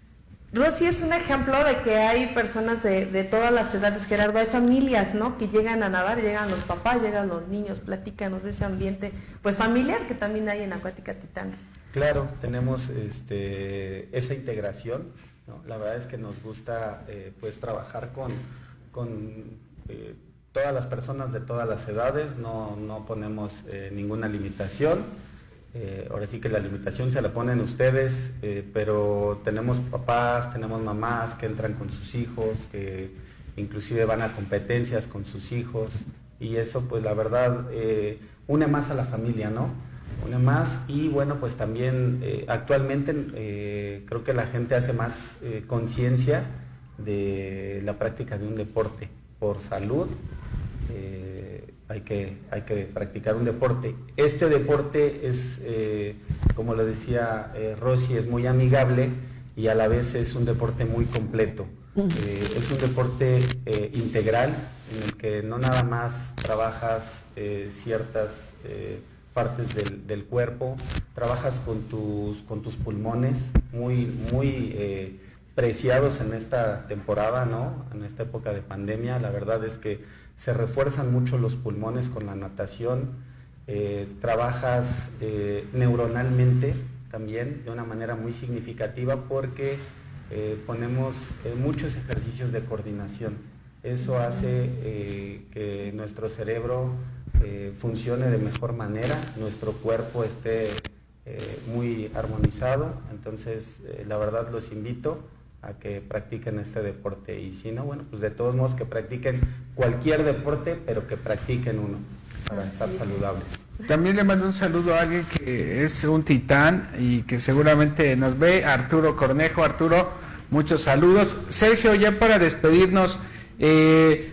[SPEAKER 2] Rosy es un ejemplo de que hay personas de, de todas las edades, Gerardo, hay familias, ¿no? Que llegan a nadar, llegan los papás, llegan los niños, platícanos de ese ambiente, pues familiar que también hay en Acuática Titanes.
[SPEAKER 22] Claro, tenemos este, esa integración, ¿no? La verdad es que nos gusta eh, pues trabajar con, con eh, todas las personas de todas las edades, no, no ponemos eh, ninguna limitación. Eh, ahora sí que la limitación se la ponen ustedes, eh, pero tenemos papás, tenemos mamás que entran con sus hijos, que inclusive van a competencias con sus hijos, y eso pues la verdad eh, une más a la familia, ¿no? Une más, y bueno, pues también eh, actualmente eh, creo que la gente hace más eh, conciencia de la práctica de un deporte por salud. eh, Hay que, hay que practicar un deporte. Este deporte es, eh, como lo decía eh, Rosy, es muy amigable y a la vez es un deporte muy completo. Eh, es un deporte eh, integral en el que no nada más trabajas eh, ciertas eh, partes del, del cuerpo, trabajas con tus, con tus pulmones, muy, muy eh, preciados en esta temporada, ¿no? En esta época de pandemia. La verdad es que se refuerzan mucho los pulmones con la natación, eh, trabajas eh, neuronalmente también de una manera muy significativa porque eh, ponemos eh, muchos ejercicios de coordinación. Eso hace eh, que nuestro cerebro eh, funcione de mejor manera, nuestro cuerpo esté eh, muy armonizado. Entonces, eh, la verdad los invito a que practiquen este deporte, y si no, bueno, pues de todos modos que practiquen cualquier deporte, pero que practiquen uno para
[SPEAKER 3] Así
[SPEAKER 22] estar
[SPEAKER 3] es.
[SPEAKER 22] saludables.
[SPEAKER 3] También le mando un saludo a alguien que es un titán y que seguramente nos ve, Arturo Cornejo. Arturo, muchos saludos. Sergio, ya para despedirnos, eh,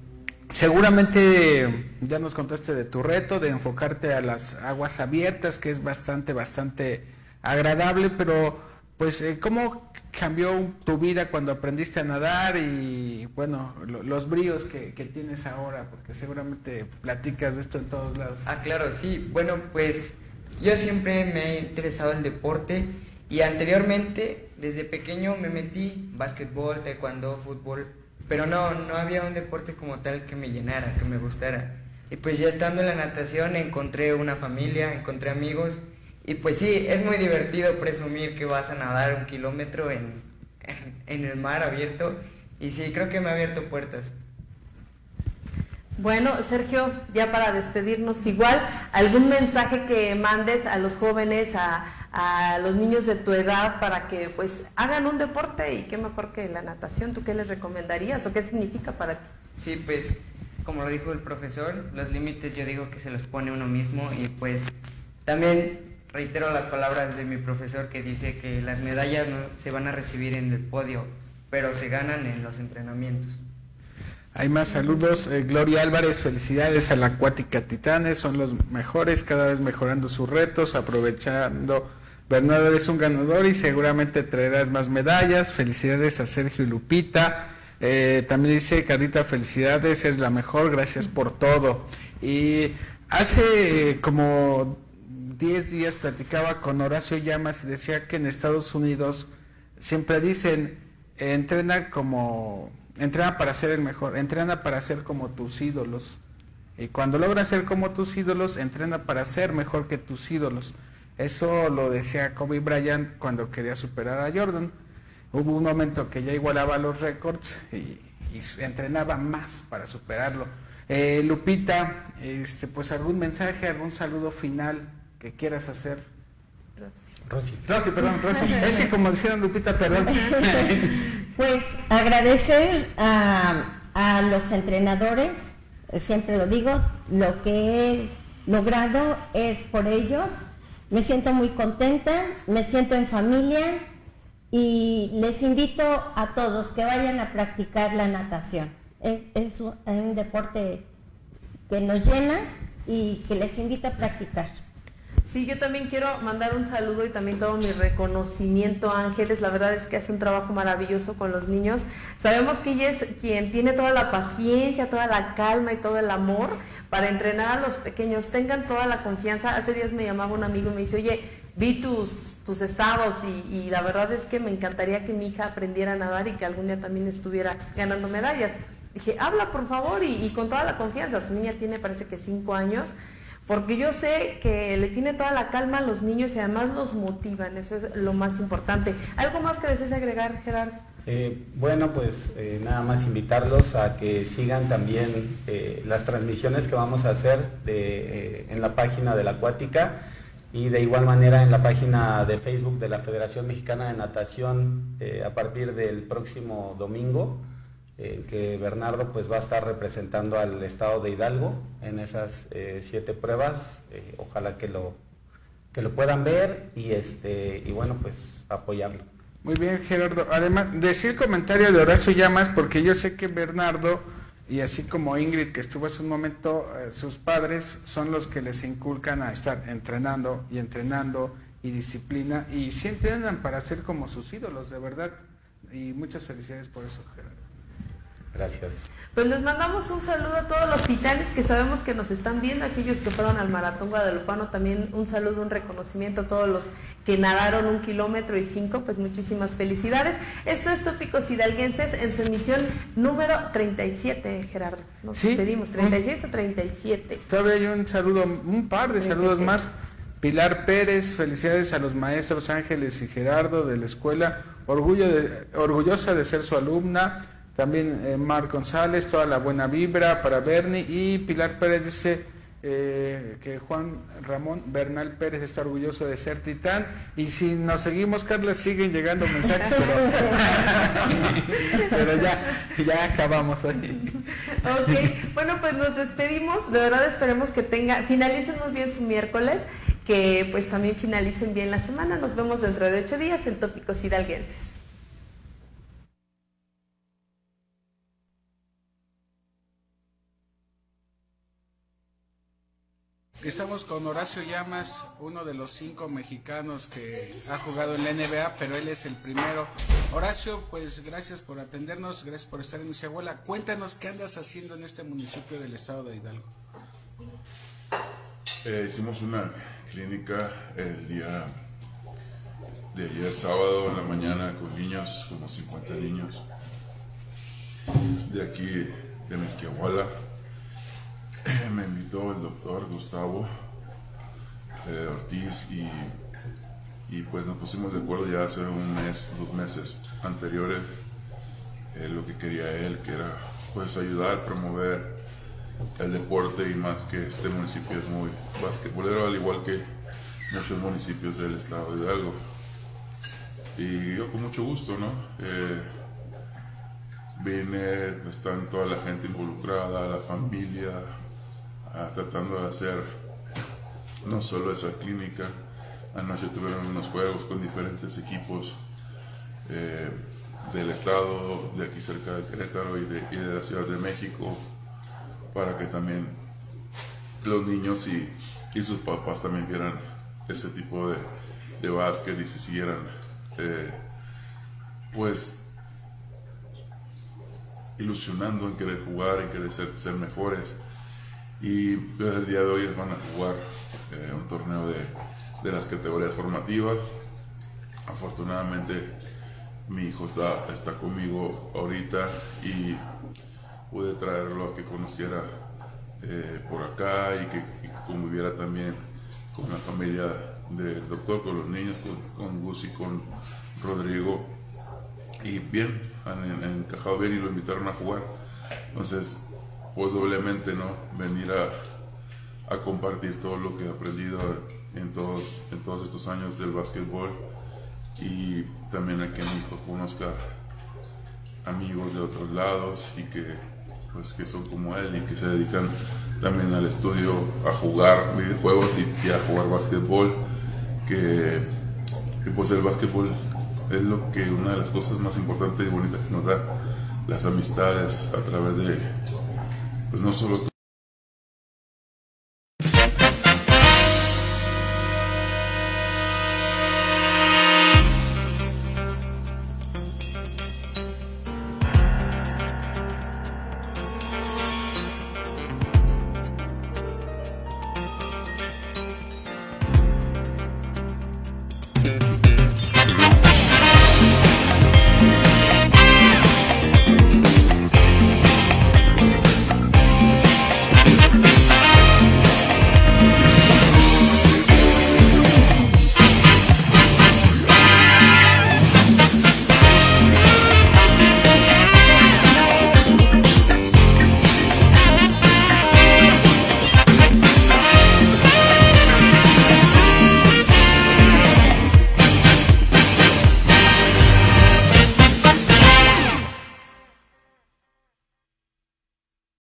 [SPEAKER 3] seguramente ya nos contaste de tu reto de enfocarte a las aguas abiertas, que es bastante, bastante agradable, pero pues, eh, ¿cómo cambió tu vida cuando aprendiste a nadar y, bueno, lo, los bríos que, que tienes ahora? Porque seguramente platicas de esto en todos lados.
[SPEAKER 4] Ah, claro, sí. Bueno, pues yo siempre me he interesado en el deporte y anteriormente, desde pequeño, me metí básquetbol, taekwondo, fútbol, pero no, no había un deporte como tal que me llenara, que me gustara. Y pues ya estando en la natación encontré una familia, encontré amigos. Y pues sí, es muy divertido presumir que vas a nadar un kilómetro en, en, en el mar abierto. Y sí, creo que me ha abierto puertas.
[SPEAKER 2] Bueno, Sergio, ya para despedirnos, igual, algún mensaje que mandes a los jóvenes, a, a los niños de tu edad para que pues hagan un deporte, y qué mejor que la natación. ¿Tú qué les recomendarías o qué significa para ti?
[SPEAKER 4] Sí, pues como lo dijo el profesor, los límites yo digo que se los pone uno mismo, y pues también reitero las palabras de mi profesor que dice que las medallas no se van a recibir en el podio, pero se ganan en los entrenamientos.
[SPEAKER 3] Hay más saludos. eh, Gloria Álvarez, felicidades a la Acuática Titanes, son los mejores, cada vez mejorando sus retos, aprovechando. Bernardo, eres un ganador y seguramente traerás más medallas. Felicidades a Sergio y Lupita. Eh, también dice Carlita, felicidades, es la mejor, gracias por todo. Y hace como diez días platicaba con Horacio Llamas y decía que en Estados Unidos siempre dicen, eh, entrena como, entrena para ser el mejor, entrena para ser como tus ídolos. Y cuando logras ser como tus ídolos, entrena para ser mejor que tus ídolos. Eso lo decía Kobe Bryant cuando quería superar a Jordan. Hubo un momento que ya igualaba los récords y, y entrenaba más para superarlo. Eh, Lupita, este, pues algún mensaje, algún saludo final que quieras hacer.
[SPEAKER 24] Rosy.
[SPEAKER 3] Rosy, perdón, Rosy. Es que como decían Lupita, perdón.
[SPEAKER 24] Pues agradecer a, a los entrenadores, siempre lo digo, lo que he logrado es por ellos. Me siento muy contenta, me siento en familia y les invito a todos que vayan a practicar la natación. Es, es un, un deporte que nos llena y que les invito a practicar.
[SPEAKER 2] Sí, yo también quiero mandar un saludo y también todo mi reconocimiento a Ángeles. La verdad es que hace un trabajo maravilloso con los niños. Sabemos que ella es quien tiene toda la paciencia, toda la calma y todo el amor para entrenar a los pequeños. Tengan toda la confianza. Hace días me llamaba un amigo y me dice, oye, vi tus, tus estados y, y la verdad es que me encantaría que mi hija aprendiera a nadar y que algún día también estuviera ganando medallas. Dije, habla por favor y, y con toda la confianza. Su niña tiene parece que cinco años. Porque yo sé que le tiene toda la calma a los niños y además los motivan, eso es lo más importante. ¿Algo más que desees agregar, Gerardo?
[SPEAKER 22] Eh, bueno, pues eh, nada más invitarlos a que sigan también eh, las transmisiones que vamos a hacer de, eh, en la página de la Acuática y de igual manera en la página de Facebook de la Federación Mexicana de Natación eh, a partir del próximo domingo. En que Bernardo pues va a estar representando al estado de Hidalgo en esas eh, siete pruebas. Eh, ojalá que lo que lo puedan ver y este y bueno pues apoyarlo.
[SPEAKER 3] Muy bien, Gerardo. Además, decía el comentario de Horacio Llamas, porque yo sé que Bernardo y así como Ingrid que estuvo hace un momento, eh, sus padres son los que les inculcan a estar entrenando y entrenando y disciplina y sí entrenan para ser como sus ídolos, de verdad. Y muchas felicidades por eso, Gerardo.
[SPEAKER 22] Gracias.
[SPEAKER 2] Pues les mandamos un saludo a todos los titanes que sabemos que nos están viendo, aquellos que fueron al Maratón Guadalupano, también un saludo, un reconocimiento a todos los que nadaron un kilómetro y cinco, pues muchísimas felicidades. Esto es Tópicos Hidalguenses en su emisión número treinta y siete, Gerardo. Nos
[SPEAKER 3] ¿Sí?
[SPEAKER 2] despedimos, ¿treinta y seis o treinta y siete?
[SPEAKER 3] Todavía hay un saludo, un par de saludos más. Pilar Pérez, felicidades a los maestros Ángeles y Gerardo de la escuela, orgullo de, orgullosa de ser su alumna. También eh, Mar González, toda la buena vibra para Bernie. Y Pilar Pérez dice eh, que Juan Ramón Bernal Pérez está orgulloso de ser titán. Y si nos seguimos, Carla, siguen llegando mensajes, pero, pero ya, ya acabamos hoy.
[SPEAKER 2] Ok, bueno, pues nos despedimos. De verdad esperemos que tenga, finalicen muy bien su miércoles, que pues también finalicen bien la semana. Nos vemos dentro de ocho días en Tópicos Hidalguenses.
[SPEAKER 3] Estamos con Horacio Llamas, uno de los cinco mexicanos que ha jugado en la N B A, pero él es el primero. Horacio, pues gracias por atendernos, gracias por estar en Misiahuela. Cuéntanos qué andas haciendo en este municipio del estado de Hidalgo.
[SPEAKER 5] Eh, hicimos una clínica el día de ayer sábado en la mañana con niños, como cincuenta niños de aquí de Misiahuela. Me invitó el doctor Gustavo eh, Ortiz y, y pues nos pusimos de acuerdo ya hace un mes, dos meses anteriores, eh, lo que quería él, que era pues ayudar, promover el deporte y más que este municipio es muy basquetbolero, al igual que muchos municipios del estado de Hidalgo. Y yo con mucho gusto, ¿no? Eh, vine, están toda la gente involucrada, la familia, Uh, tratando de hacer no solo esa clínica. Anoche tuvieron unos juegos con diferentes equipos eh, del estado, de aquí cerca de Querétaro y de, y de la Ciudad de México, para que también los niños y, y sus papás también vieran ese tipo de, de básquet y se siguieran eh, pues ilusionando en querer jugar, en querer ser, ser mejores. Y pues, el día de hoy van a jugar eh, un torneo de, de las categorías formativas. Afortunadamente mi hijo está, está conmigo ahorita y pude traerlo a que conociera eh, por acá y que, y que conviviera también con la familia del doctor, con los niños, con, con Gus y con Rodrigo. Y bien, han, han encajado bien y lo invitaron a jugar. Entonces, pues doblemente, ¿no? Venir a, a compartir todo lo que he aprendido en todos, en todos estos años del básquetbol, y también a que mi hijo conozca amigos de otros lados y que, pues, que son como él y que se dedican también al estudio, a jugar videojuegos y, y a jugar básquetbol, que, que pues el básquetbol es lo que una de las cosas más importantes y bonitas que nos da, las amistades a través de, pues no solo